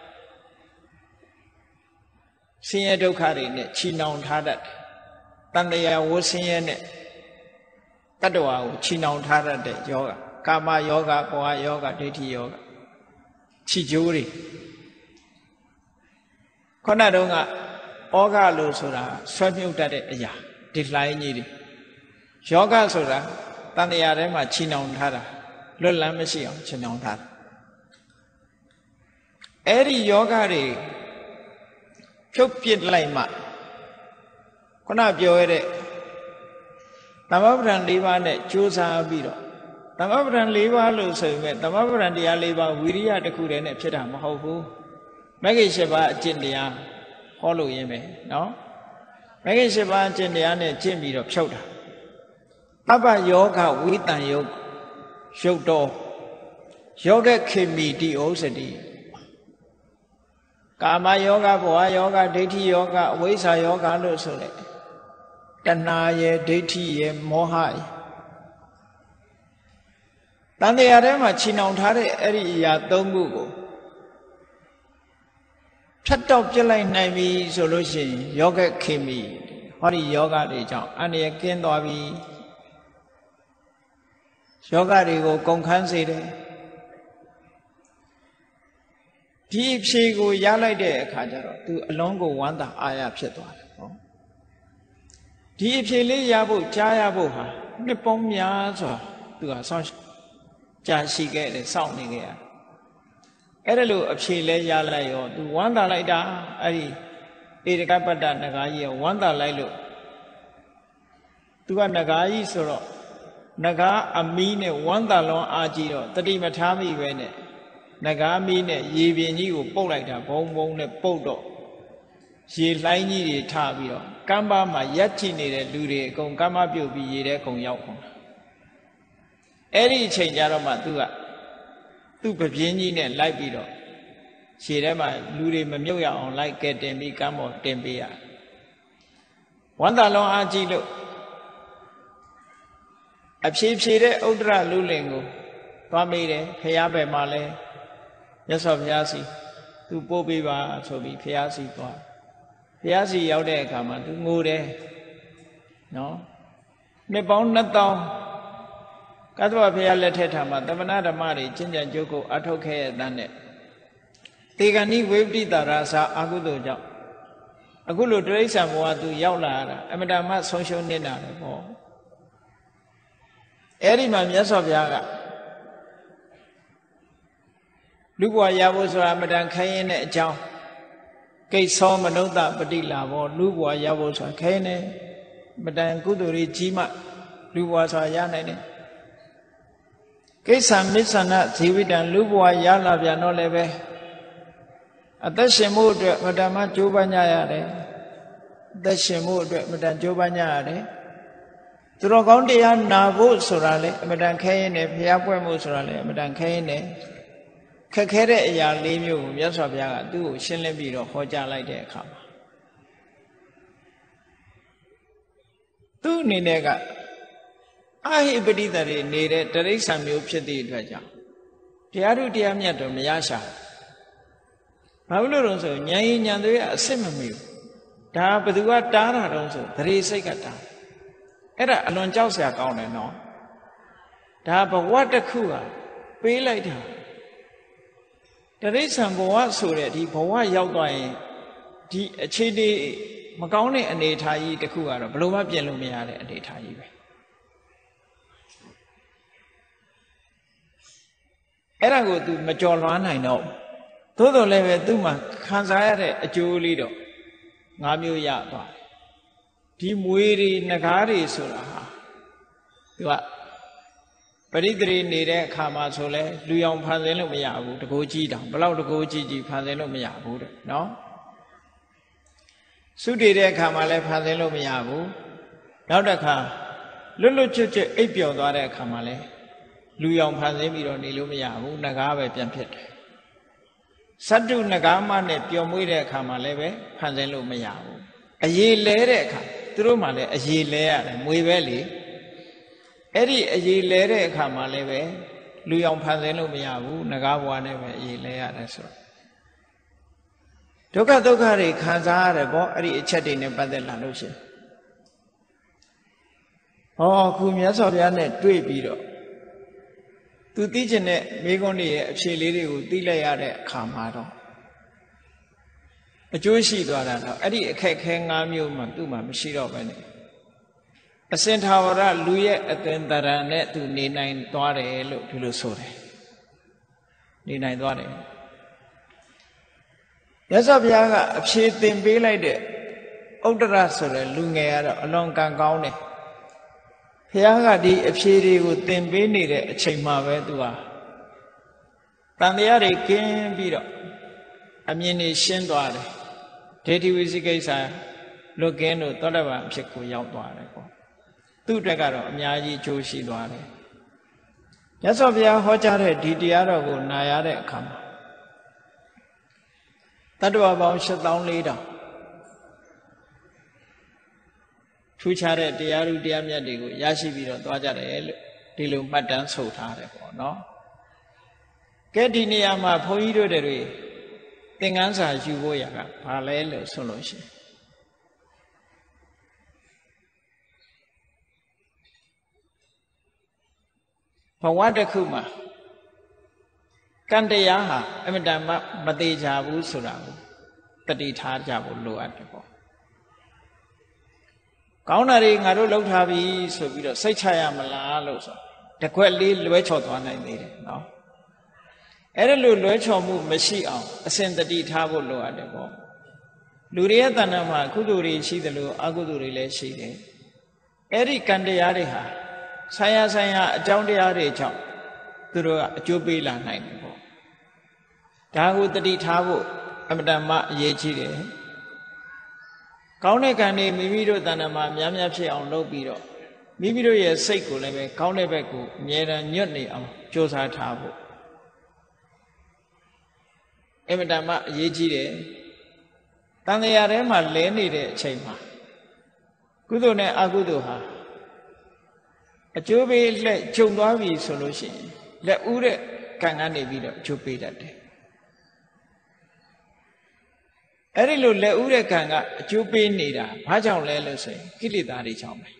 ဆင်းရဲဒုက္ခတွေနဲ့ချီနှောင်ထားတတ်တယ်တန်တရားဝဆင်းရဲနဲ့တတ္တဝါကိုချီနှောင်ထားတတ်တဲ့ယောဂကာမယောဂဘောဟယောဂဒိဋ္ဌိယောဂခြိကျိုးတွေခုနတုန်းကဩဃလို့ဆိုတာဆွဲမြုပ်တတ်တဲ့အရာဒီလှိုင်းကြီးတွေယောဂဆိုတာတန်တရားထဲမှာခြိနှောင်ထားတာလွတ်လပ်မရှိအောင်ခြိနှောင်ထားတာအဲ့ဒီယောဂတွေဖြုတ်ပစ်လိုက်မှခုနပြောရတဲ့သမဗ္ဗရံ၄ပါးနဲ့ကြိုးစားပြီးတော့သမဗ္ဗရံ၄ပါးလို့ဆိုရင်သမဗ္ဗရံတရား၄ပါးဝိရိယတစ်ခုတည်းနဲ့ဖြစ်တာမဟုတ်ဘူးမဂ္ဂင်၈ပါးအကျင့်တရားဟောလို့ရင်းပဲနော်မဂ္ဂင်၈ပါးအကျင့်တရားနဲ့ကျင့်ပြီးတော့ဖြုတ်တာအပ္ပယောဂဝိတံယုတ်ရုပ်တော်ယောဂခေမီတိဩစတိကာမယောဂဘောဟယောဂဒိဋ္ဌိယောဂအဝိဇ္ဇာယောဂလို့ဆိုတဲ့တဏှာရဲ့ဒိဋ္ဌိရဲ့မောဟရဲ့တန်တရားထဲမှာခြိနှောင်ထားတဲ့အဲ့ဒီအရာ၃ခုကိုဖြတ်တောက်ပြစ်လိုက်နိုင်ပြီဆိုလို့ရှိရင်ယောဂခေမီဟောဒီယောဂတွေကြောင့်အန္တရာယ်ကင်းသွားပြီယောဂတွေကိုကုန်ခန်းစေတယ်ဒီအဖြေကိုရလိုက်တဲ့အခါကျတော့သူအလုံးကိုဝမ်းသာအားရဖြစ်သွားတယ်ဟောဒီအဖြေလေးရဖို့ကြားရဖို့ဟာနှစ်ပေါင်းများစွာသူကစောင့်ကြာရှိခဲ့တယ်စောင့်နေခဲ့ရအဲ့ဒါလို့အဖြေလဲရလိုက်ရောသူဝမ်းသာလိုက်တာအဲ့ဒီဧရကပတ္တနဂါကြီးဝမ်းသာလိုက်လို့သူကနဂါကြီးဆိုတော့နဂါအမီးနဲ့ဝမ်းသာလွန်အားကြီးတော့တတိမထားမိပဲနဲ့နဂါမီးနဲ့ရေပြင်ကြီးကိုပုတ်လိုက်တာဘုံဘုံနဲ့ပုတ်တော့ရေလှိုင်းကြီးတွေထပြီးတော့ကမ်းပါမှာရက်ကြည့်နေတဲ့လူတွေအကုန်ကမ်းပါပြုတ်ပြီးရေထဲကုန်ရောက်ကုန်အဲ့ဒီအချိန်ကျတော့မှသူကသူ့ပပြင်းကြီးနဲ့လိုက်ပြီးတော့ရေထဲမှာလူတွေမမြုပ်ရအောင်လိုက်ကဲတင်ပြီးကမ်းပေါ်တင်ပေးရဝန္တာလွန်အားကြီးလို့အဖြေဖြေတဲ့ဥဒ္ဒရလူလင်ကိုသွားမေးတယ်ဖះဘယ်မှာလဲမြတ်စွာဘုရားစီသူပို့ပေးပါဆိုပြီးဖះစီသွားဖះစီရောက်တဲ့အခါမှာသူငိုတယ်နော်နှစ်ပေါင်း2000ကတ္တဝဘုရားလက်ထက်ထာမှာသမဏဓမ္မတွေကျင့်ကြံကြိုးကိုအထုတ်ခဲ့တဲ့တန်းနဲ့တေဂဏိဝိပတိတာရစာအာဟုသို့ကြောင့်အခုလိုတိရစ္ဆာန်ဘဝသူရောက်လာတာအမတမဆုံးရှုံးနေတာလေပေါ့အဲ့ဒီမှာမြတ်စွာဘုရားကလူဘဝရဖို့ဆိုတာအမတန်ခိုင်းရင်တဲ့အကြောင်းကိသောမနုဿပတိလာဘောလူဘဝရဖို့ဆိုတာခိုင်းနေအမတန်ကုသိုလ်ကြီးကြီးမှလူဘဝဆိုတာရနိုင်တယ်ကိစ္စမစ္ဆနဇီဝိတံလူဘဝရလာပြန်တော့လည်းပဲအသက်ရှင်မှုအတွက်မတ္တမကြိုးပမ်းကြရတယ်အသက်ရှင်မှုအတွက်မတ္တကြိုးပမ်းကြရတယ်သူတော်ကောင်းတရားနာဖို့ဆိုတာလေအမတန်ခဲရင်နဲ့ဘုရားပွဲမှုဆိုတာလေအမတန်ခဲရင်နဲ့ခက်ခဲတဲ့အရာ၄မျိုးကိုမြတ်စွာဘုရားကသူ့ကိုရှင်းလင်းပြီးတော့ဟောကြားလိုက်တဲ့အခါမှာသူ့အနေနဲ့ကအဟိပတိတ္တိနေတဲ့တရိစ္ဆာန်မျိုးဖြစ်သည့်အတွက်ကြောင့်တရားထုတရားမြတ်တော့မရရှာဘာလို့လို့ဆိုဉာဏ်ရည်ဉာဏ်တွေကအစစ်မမီဘူးဒါဘယ်သူကတားတာတုံးဆိုသရေစိတ်ကတားအဲ့ဒါအလွန်ကြောက်စရာကောင်းတယ်နော်ဒါဘဝတစ်ခုကပေးလိုက်တာတရိစ္ဆာန်ဘဝဆိုတဲ့ဒီဘဝရောက်သွားရင်ဒီအခြေအနေမကောင်းတဲ့အနေအထားကြီးတစ်ခုကတော့ဘယ်လိုမှပြင်လို့မရတဲ့အနေအထားကြီးပဲအဲ့ဒါကို तू မကြော်လွှမ်းနိုင်တော့သို့တော်လည်းပဲသူ့မှာခံစားရတဲ့အကျိုးလေးတော့၅မျိုးရသွားတယ်ဒီမွေတွေငကားတွေဆိုတာဟာသူကပရိသေရီနေတဲ့အခါမှာဆိုလဲလူရောင်ဖန်ဆင်းလို့မရဘူးတကိုးကြီးတောင်ဘလောက်တကိုးကြီးကြီးဖန်ဆင်းလို့မရဘူးတဲ့နော်စုတည်တဲ့အခါမှာလဲဖန်ဆင်းလို့မရဘူးနောက်တစ်ခါလွတ်လွတ်ချွတ်ချွတ်အိပ်ပျော်သွားတဲ့အခါမှာလဲလူရောင်ဖန်ဆင်းပြီးတော့နေလို့မရဘူးငကားပဲပြန်ဖြစ်တယ်စတ္တုငကားမနဲ့ပျော်မွေးတဲ့အခါမှာလည်းပဲဖန်ဆင်းလို့မရဘူးအရေလဲတဲ့အခါသူတို့မှလည်းအရေလဲရတယ်မွေပဲလေအဲ့ဒီအရေလဲတဲ့အခါမှာလည်းပဲလူရောင်ဖန်ဆင်းလို့မရဘူးငကားဘဝနဲ့ပဲအရေလဲရတယ်ဆိုတော့ဒုက္ခတွေခံစားရတယ်ပေါ့အဲ့ဒီအချက်တွေနဲ့ပတ်သက်လာလို့ရှိရင်ဟောခုမြတ်စွာဘုရားနဲ့တွေ့ပြီးတော့သူသိကျင်တဲ့မိဂုံးတွေရဲ့အဖြေလေးတွေကိုသိလိုက်ရတဲ့အခါမှာတော့အကျိုးရှိသွားတာတော့အဲ့ဒီအခက်ခဲ၅မျိုးမှသူ့မှာမရှိတော့ပဲနဲ့အစင်ထာဝရလူရဲ့အသွင်တရံနဲ့သူနေနိုင်သွားတယ်လို့ဒီလိုဆိုတယ်နေနိုင်သွားတယ်ရသော်ဘုရားကအဖြေသင်ပေးလိုက်တဲ့ဥဒ္ဒရဆိုတဲ့လူငယ်ကတော့အလွန်ကံကောင်းတယ်ဘုရားကဒီအဖြေတွေကိုသင်ပေးနေတဲ့အချိန်မှာပဲသူဟာတန်တရားတွေကင်းပြီးတော့အမြင်တွေရှင်းသွားတယ်ဒိဋ္ဌိဝိသိကိစ္စလွတ်ကင်းလို့သောတပန်အဖြစ်ကိုရောက်သွားတယ်ပေါ့သူ့အတွက်ကတော့အများကြီးအကျိုးရှိသွားတယ်မြတ်စွာဘုရားဟောကြားတဲ့ဒီတရားတော်ကိုနာရတဲ့အခါမှာတတ္တဝါပေါင်း84,000ထူးခြားတဲ့တရားဥတရားမြတ်တွေကိုရရှိပြီးတော့သွားကြတယ်လို့ဒီလိုမှတ်တမ်းဆိုထားတယ်ပေါ့နော်ကဲဒီနေရာမှာဘုန်းကြီးတို့တွေသင်္ကန်းစာယူဖို့ရကဘာလဲလို့ဆိုလို့ရှိရင်ဘဝတစ်ခုမှာကံတရားဟာအမြဲတမ်းမသေးကြဘူးဆိုတာကိုတတိထားကြဖို့လိုအပ်တယ်ပေါ့ကောင်းတာတွေငါတို့လှုပ်ထားပြီဆိုပြီးတော့စိတ်ချရမလားလို့ဆိုတကွက်လေးလွဲချော်သွားနိုင်သေးတယ်နော်အဲ့ဒါလိုလွဲချော်မှုမရှိအောင်အစဉ်တတိထားဖို့လိုအပ်တယ်ပေါ့လူတွေရဲ့တဏ္ဍာမှာကုသိုလ်တွေရှိသလိုအကုသိုလ်တွေလည်းရှိတယ်အဲ့ဒီကံတရားတွေဟာဆိုင်ရာအကြောင်းတရားတွေကြောင့်သူတို့ကအကျိုးပေးလာနိုင်တယ်ပေါ့ဒါကိုတတိထားဖို့အမတန်မှအရေးကြီးတယ်ကောင်းတဲ့ကံတွေမိမိတို့တဏ္ဍာမှာများများဖြစ်အောင်လုပ်ပြီးတော့မိမိတို့ရဲ့စိတ်ကိုလည်းပဲကောင်းတဲ့ဘက်ကိုအမြဲတမ်းညွတ်နေအောင်ကြိုးစားထားဖို့အမတန်မှအရေးကြီးတယ်တန်တရားထဲမှာလဲနေတဲ့အချိန်မှာကုသိုလ်နဲ့အကုသိုလ်ဟာအကျိုးပေးလက်ကျုံသွားပြီဆိုလို့ရှိရင်လက်ဥတဲ့ကံကနေပြီးတော့အကျိုးပေးတတ်တယ်အဲ့ဒီလိုလက်ဥတဲ့ကံကအကျိုးပေးနေတာဘာကြောင့်လဲလို့ဆိုရင်ကိလေသာတွေကြောင့်ပဲ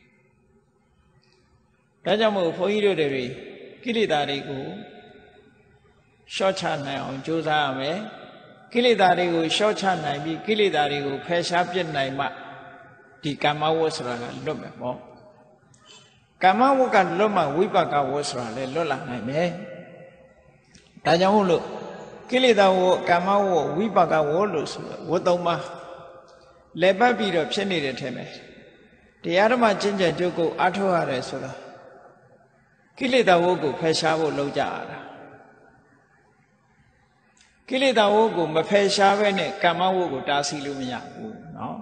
ဒါကြောင့်မို့ဘုန်းကြီးတို့တွေကိလေသာတွေကိုရှော့ချနိုင်အောင်ကြိုးစားရမယ်ကိလေသာတွေကိုရှော့ချနိုင်ပြီးကိလေသာတွေကိုဖယ်ရှားပြစ်နိုင်မှဒီကမ္မဝတ်ဆိုတာကလွတ်မယ်ပေါ့ကမ္မဝတ်ကလွတ်မှဝိပဿနာဝတ်ဆိုတာလည်းလွတ်လာနိုင်မယ်ဒါကြောင့်မို့လို့ကိလေသာဝတ်ကမ္မဝတ်ဝိပဿနာဝတ်လို့ဆိုဝတ်သုံးပါလက်ပတ်ပြီးတော့ဖြစ်နေတဲ့ထဲမှာတရားဓမ္မကျင့်ကြံကြုတ်ကိုအားထုတ်ရတယ်ဆိုတာကိလေသာဝတ်ကိုဖယ်ရှားဖို့လုပ်ကြရတာကိလေသာဝတ်ကိုမဖယ်ရှားဘဲနဲ့ကမ္မဝတ်ကိုတားဆီးလို့မရဘူးเนาะ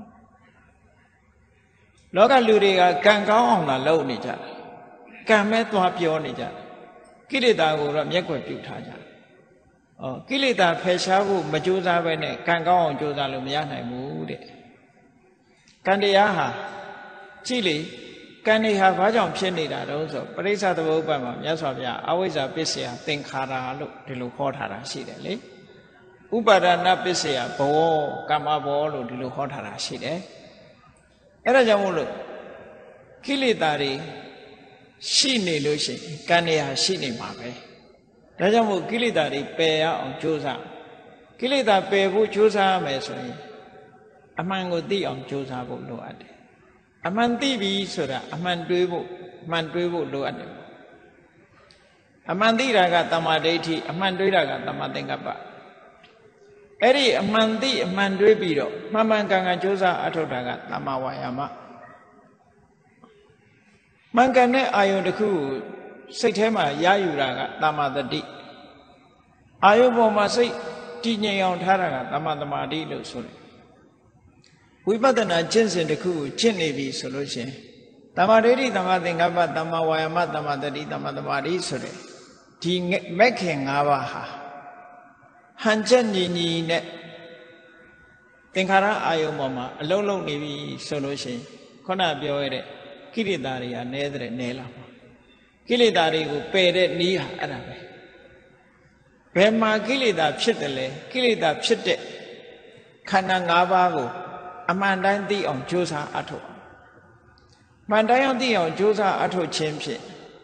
လောကလူတွေကကံကောင်းအောင်လာလုပ်နေကြတယ်ကံမဲ့သွားပြောနေကြတယ်ကိလေသာကိုတော့မျက်ကွယ်ပြုထားကြတယ်ကိလေသာဖယ်ရှားဖို့မကြိုးစားဘဲနဲ့ကံကောင်းအောင်ကြိုးစားလို့မရနိုင်ဘူးတဲ့ကံတရားဟာကြည့်လေကံတွေဟာဘာကြောင့်ဖြစ်နေတာတုံးဆိုပရိစ္ဆသမုပ္ပါဒ်မှာမြတ်စွာဘုရားအဝိဇ္ဇာပစ္စယသင်္ခါရလို့ဒီလိုခေါ်ထားတာရှိတယ်လေဥပါဒနာပစ္စယဘောကမ္မဘောလို့ဒီလိုခေါ်ထားတာရှိတယ်အဲ့ဒါကြောင့်မို့လို့ကိလေသာတွေရှိနေလို့ရှိရင်ကံတွေဟာရှိနေမှာပဲဒါကြောင့်မို့ကိလေသာတွေပယ်ရအောင်ကြိုးစားကိလေသာပယ်ဖို့ကြိုးစားရမယ်ဆိုရင်အမှန်ကိုသိအောင်ကြိုးစားဖို့လိုအပ်တယ်အမှန်သိပြီဆိုတာအမှန်တွေးဖို့လိုအပ်တယ်အမှန်သိတာကတမ္မာဒိဋ္ဌိအမှန်တွေးတာကတမ္မာသင်္ကပ္ပအဲ့ဒီအမှန်သိအမှန်တွေးပြီးတော့မှန်မှန်ကန်ကန်ကြိုးစားအထောက်တာကတမ္မာဝါယာမမှန်ကန်တဲ့အာယုန်တစ်ခုစိတ်ထဲမှာရယူတာကတမ္မာတတိအာယုန်ပေါ်မှာစိတ်တည်ငြိမ်အောင်ထားတာကတမ္မာသမာဓိလို့ဆိုတယ်ဝိပဿနာကျင့်စဉ်တစ်ခုကိုကျင့်နေပြီဆိုလို့ရှိရင်တမ္မာဒိဋ္ဌိတမ္မာသင်္ကပ္ပတမ္မာဝါယာမတမ္မာတတိတမ္မာသမာဓိဆိုတဲ့ဒီမဂ်ခင်၅ပါးဟာဟန်ချက်ညီညီနဲ့သင်္ခါရအာယုံပေါ်မှာအလုံးလုံးနေပြီဆိုလို့ရှိရင်ခုနပြောရတဲ့ကိလေသာတွေကနည်းတဲ့နည်းလာမှာကိလေသာတွေကိုပယ်တဲ့နည်းဟာအဲ့ဒါပဲဘယ်မှာကိလေသာဖြစ်တယ်လဲကိလေသာဖြစ်တဲ့ခန္ဓာ၅ပါးကိုအမှန်တိုင်းသိအောင်ကြိုးစားအထုတ်မှန်တိုင်းအောင်သိအောင်ကြိုးစားအထုတ်ခြင်းဖြင့်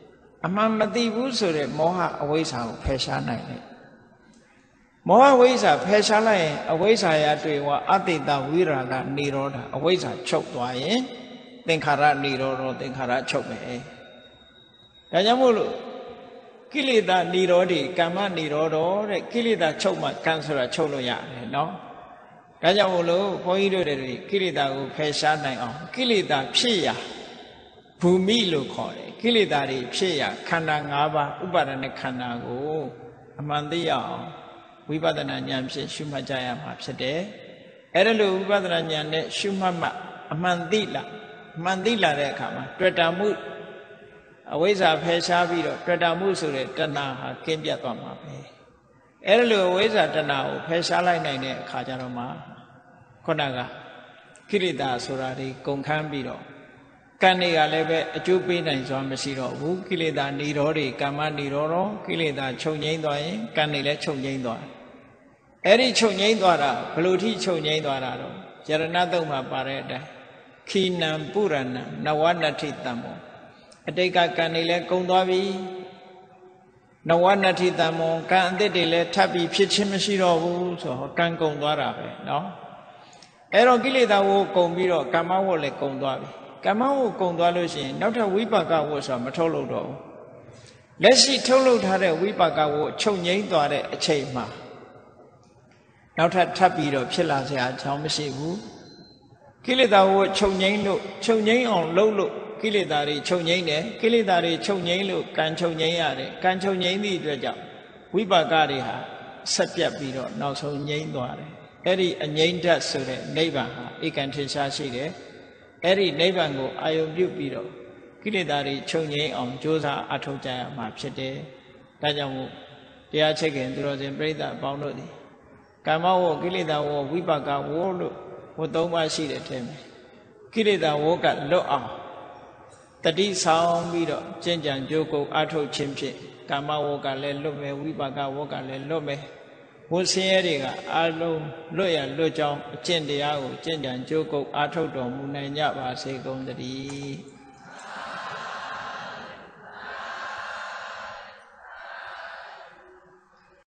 အမှန်မသိဘူးဆိုတဲ့မောဟအဝိဇ္ဇာကိုဖယ်ရှားနိုင်တယ်မောဟဝိဇ္ဇာဖယ်ရှားလိုက်ရင်အဝိဇ္ဇာရတွေ့ဝအတ္တိတဝိရာဂနိရောဓအဝိဇ္ဇာချုပ်သွားရင်သင်္ခါရနိရောဓသင်္ခါရချုပ်မယ်ဒါကြောင့်မို့လို့ကိလေသာနိရောဓကမ္မနိရောဓတဲ့ကိလေသာချုပ်မှကံဆိုတာချုပ်လို့ရတယ်နော်ဒါကြောင့်မို့လို့ဘုန်းကြီးတို့တွေကိလေသာကိုဖယ်ရှားနိုင်အောင်ကိလေသာဖြစ်ရာဘူမိလို့ခေါ်တယ်ကိလေသာတွေဖြစ်ရာခန္ဓာ၅ပါးဥပါဒณะခန္ဓာကိုအမှန်သိရအောင်ဝိပဿနာဉာဏ်ဖြင့်ရှုမှတ်ကြရမှာဖြစ်တယ်အဲ့ဒါလို့ဝိပဿနာဉာဏ်နဲ့ရှုမှတ်မှအမှန်သိလာတဲ့အခါမှာတွေ့တာမှုအဝိဇ္ဇာဖယ်ရှားပြီးတော့တွေ့တာမှုဆိုတဲ့တဏှာဟာကင်းပြတ်သွားမှာပဲအဲ့ဒါလို့အဝိဇ္ဇာတဏှာကိုဖယ်ရှားလိုက်နိုင်တဲ့အခါကျတော့မှခုနကကိလေသာဆိုတာတွေကုန်ခန်းပြီးတော့ကံတွေကလည်းပဲအကျိုးပေးနိုင်စွာမရှိတော့ဘူးကိလေသာនិရောဓကမ္မនិရောဓကိလေသာချုပ်ငိမ့်သွားရင်ကံတွေလည်းချုပ်ငိမ့်သွားအဲ့ဒီချုပ်ငိမ့်သွားတာဘယ်လိုထိချုပ်ငိမ့်သွားတာတော့ယရဏတုံမှာပါတဲ့အတိုင်းခိနံပုရဏံနဝနတ္ထိတံမောအတိတ်ကကံတွေလည်းကုန်သွားပြီနဝနတ္ထိတံမောကံအသစ်တွေလည်းထပ်ပြီးဖြစ်ချင်းမရှိတော့ဘူးဆိုတော့ကံကုန်သွားတာပဲเนาะအဲ့တော့ကိလေသာဝို့ကုန်ပြီးတော့ကမ္မဝို့လည်းကုန်သွားပြီကမ္မဝို့ကုန်သွားလို့ရှိရင်နောက်ထပ်ဝိပါကဝို့ဆိုတာမထုတ်လုပ်တော့ဘူးလက်ရှိထုတ်လုပ်ထားတဲ့ဝိပါကဝို့ချုပ်ငိမ့်သွားတဲ့အချိန်မှာနောက်ထပ်ပြီးတော့ဖြစ်လာစရာအကြောင်းမရှိဘူးကိလေသာဝို့ချုပ်ငိမ့်အောင်လုပ်လို့ကိလေသာတွေချုပ်ငိမ့်တယ်ကိလေသာတွေချုပ်ငိမ့်လို့ကံချုပ်ငိမ့်ရတယ်ကံချုပ်ငိမ့်သည့်အတွက်ကြောင့်ဝိပါကတွေဟာဆက်ပြတ်ပြီးတော့နောက်ဆုံးငိမ့်သွားတယ်အဲ့ဒီအငိမ့်ဓာတ်ဆိုတဲ့နိဗ္ဗာန်ဟာဧကံထင်ရှားရှိတယ်အဲ့ဒီနိဗ္ဗာန်ကိုအာယုံပြုပြီးတော့ကိလေသာတွေချုပ်ငိမ့်အောင်ကြိုးစားအထောက်ကြရမှာဖြစ်တယ်ဒါကြောင့်မို့တရားချက်ခင်သူတော်စင်ပြိဿအပေါင်းတို့သည်ကမ္မဝကိလေသာဝဝိပါကဝလို့ဝသုံးပါးရှိတဲ့ထဲမှာကိလေသာဝကလွတ်အောင်တတိဆောင်ပြီးတော့ကျင့်ကြံကြိုးကိုအထုတ်ခြင်းဖြင့်ကမ္မဝကလည်းလွတ်မယ်ဝိပါကဝကလည်းလွတ်မယ်ဝဆင်းရဲတွေကအလုံးလွတ်ရလွတ်ကြောင်းအကျင့်တရားကိုကျင့်ကြံကြိုးကိုအထုတ်တော်မူနိုင်ကြပါစေကုန်သတည်း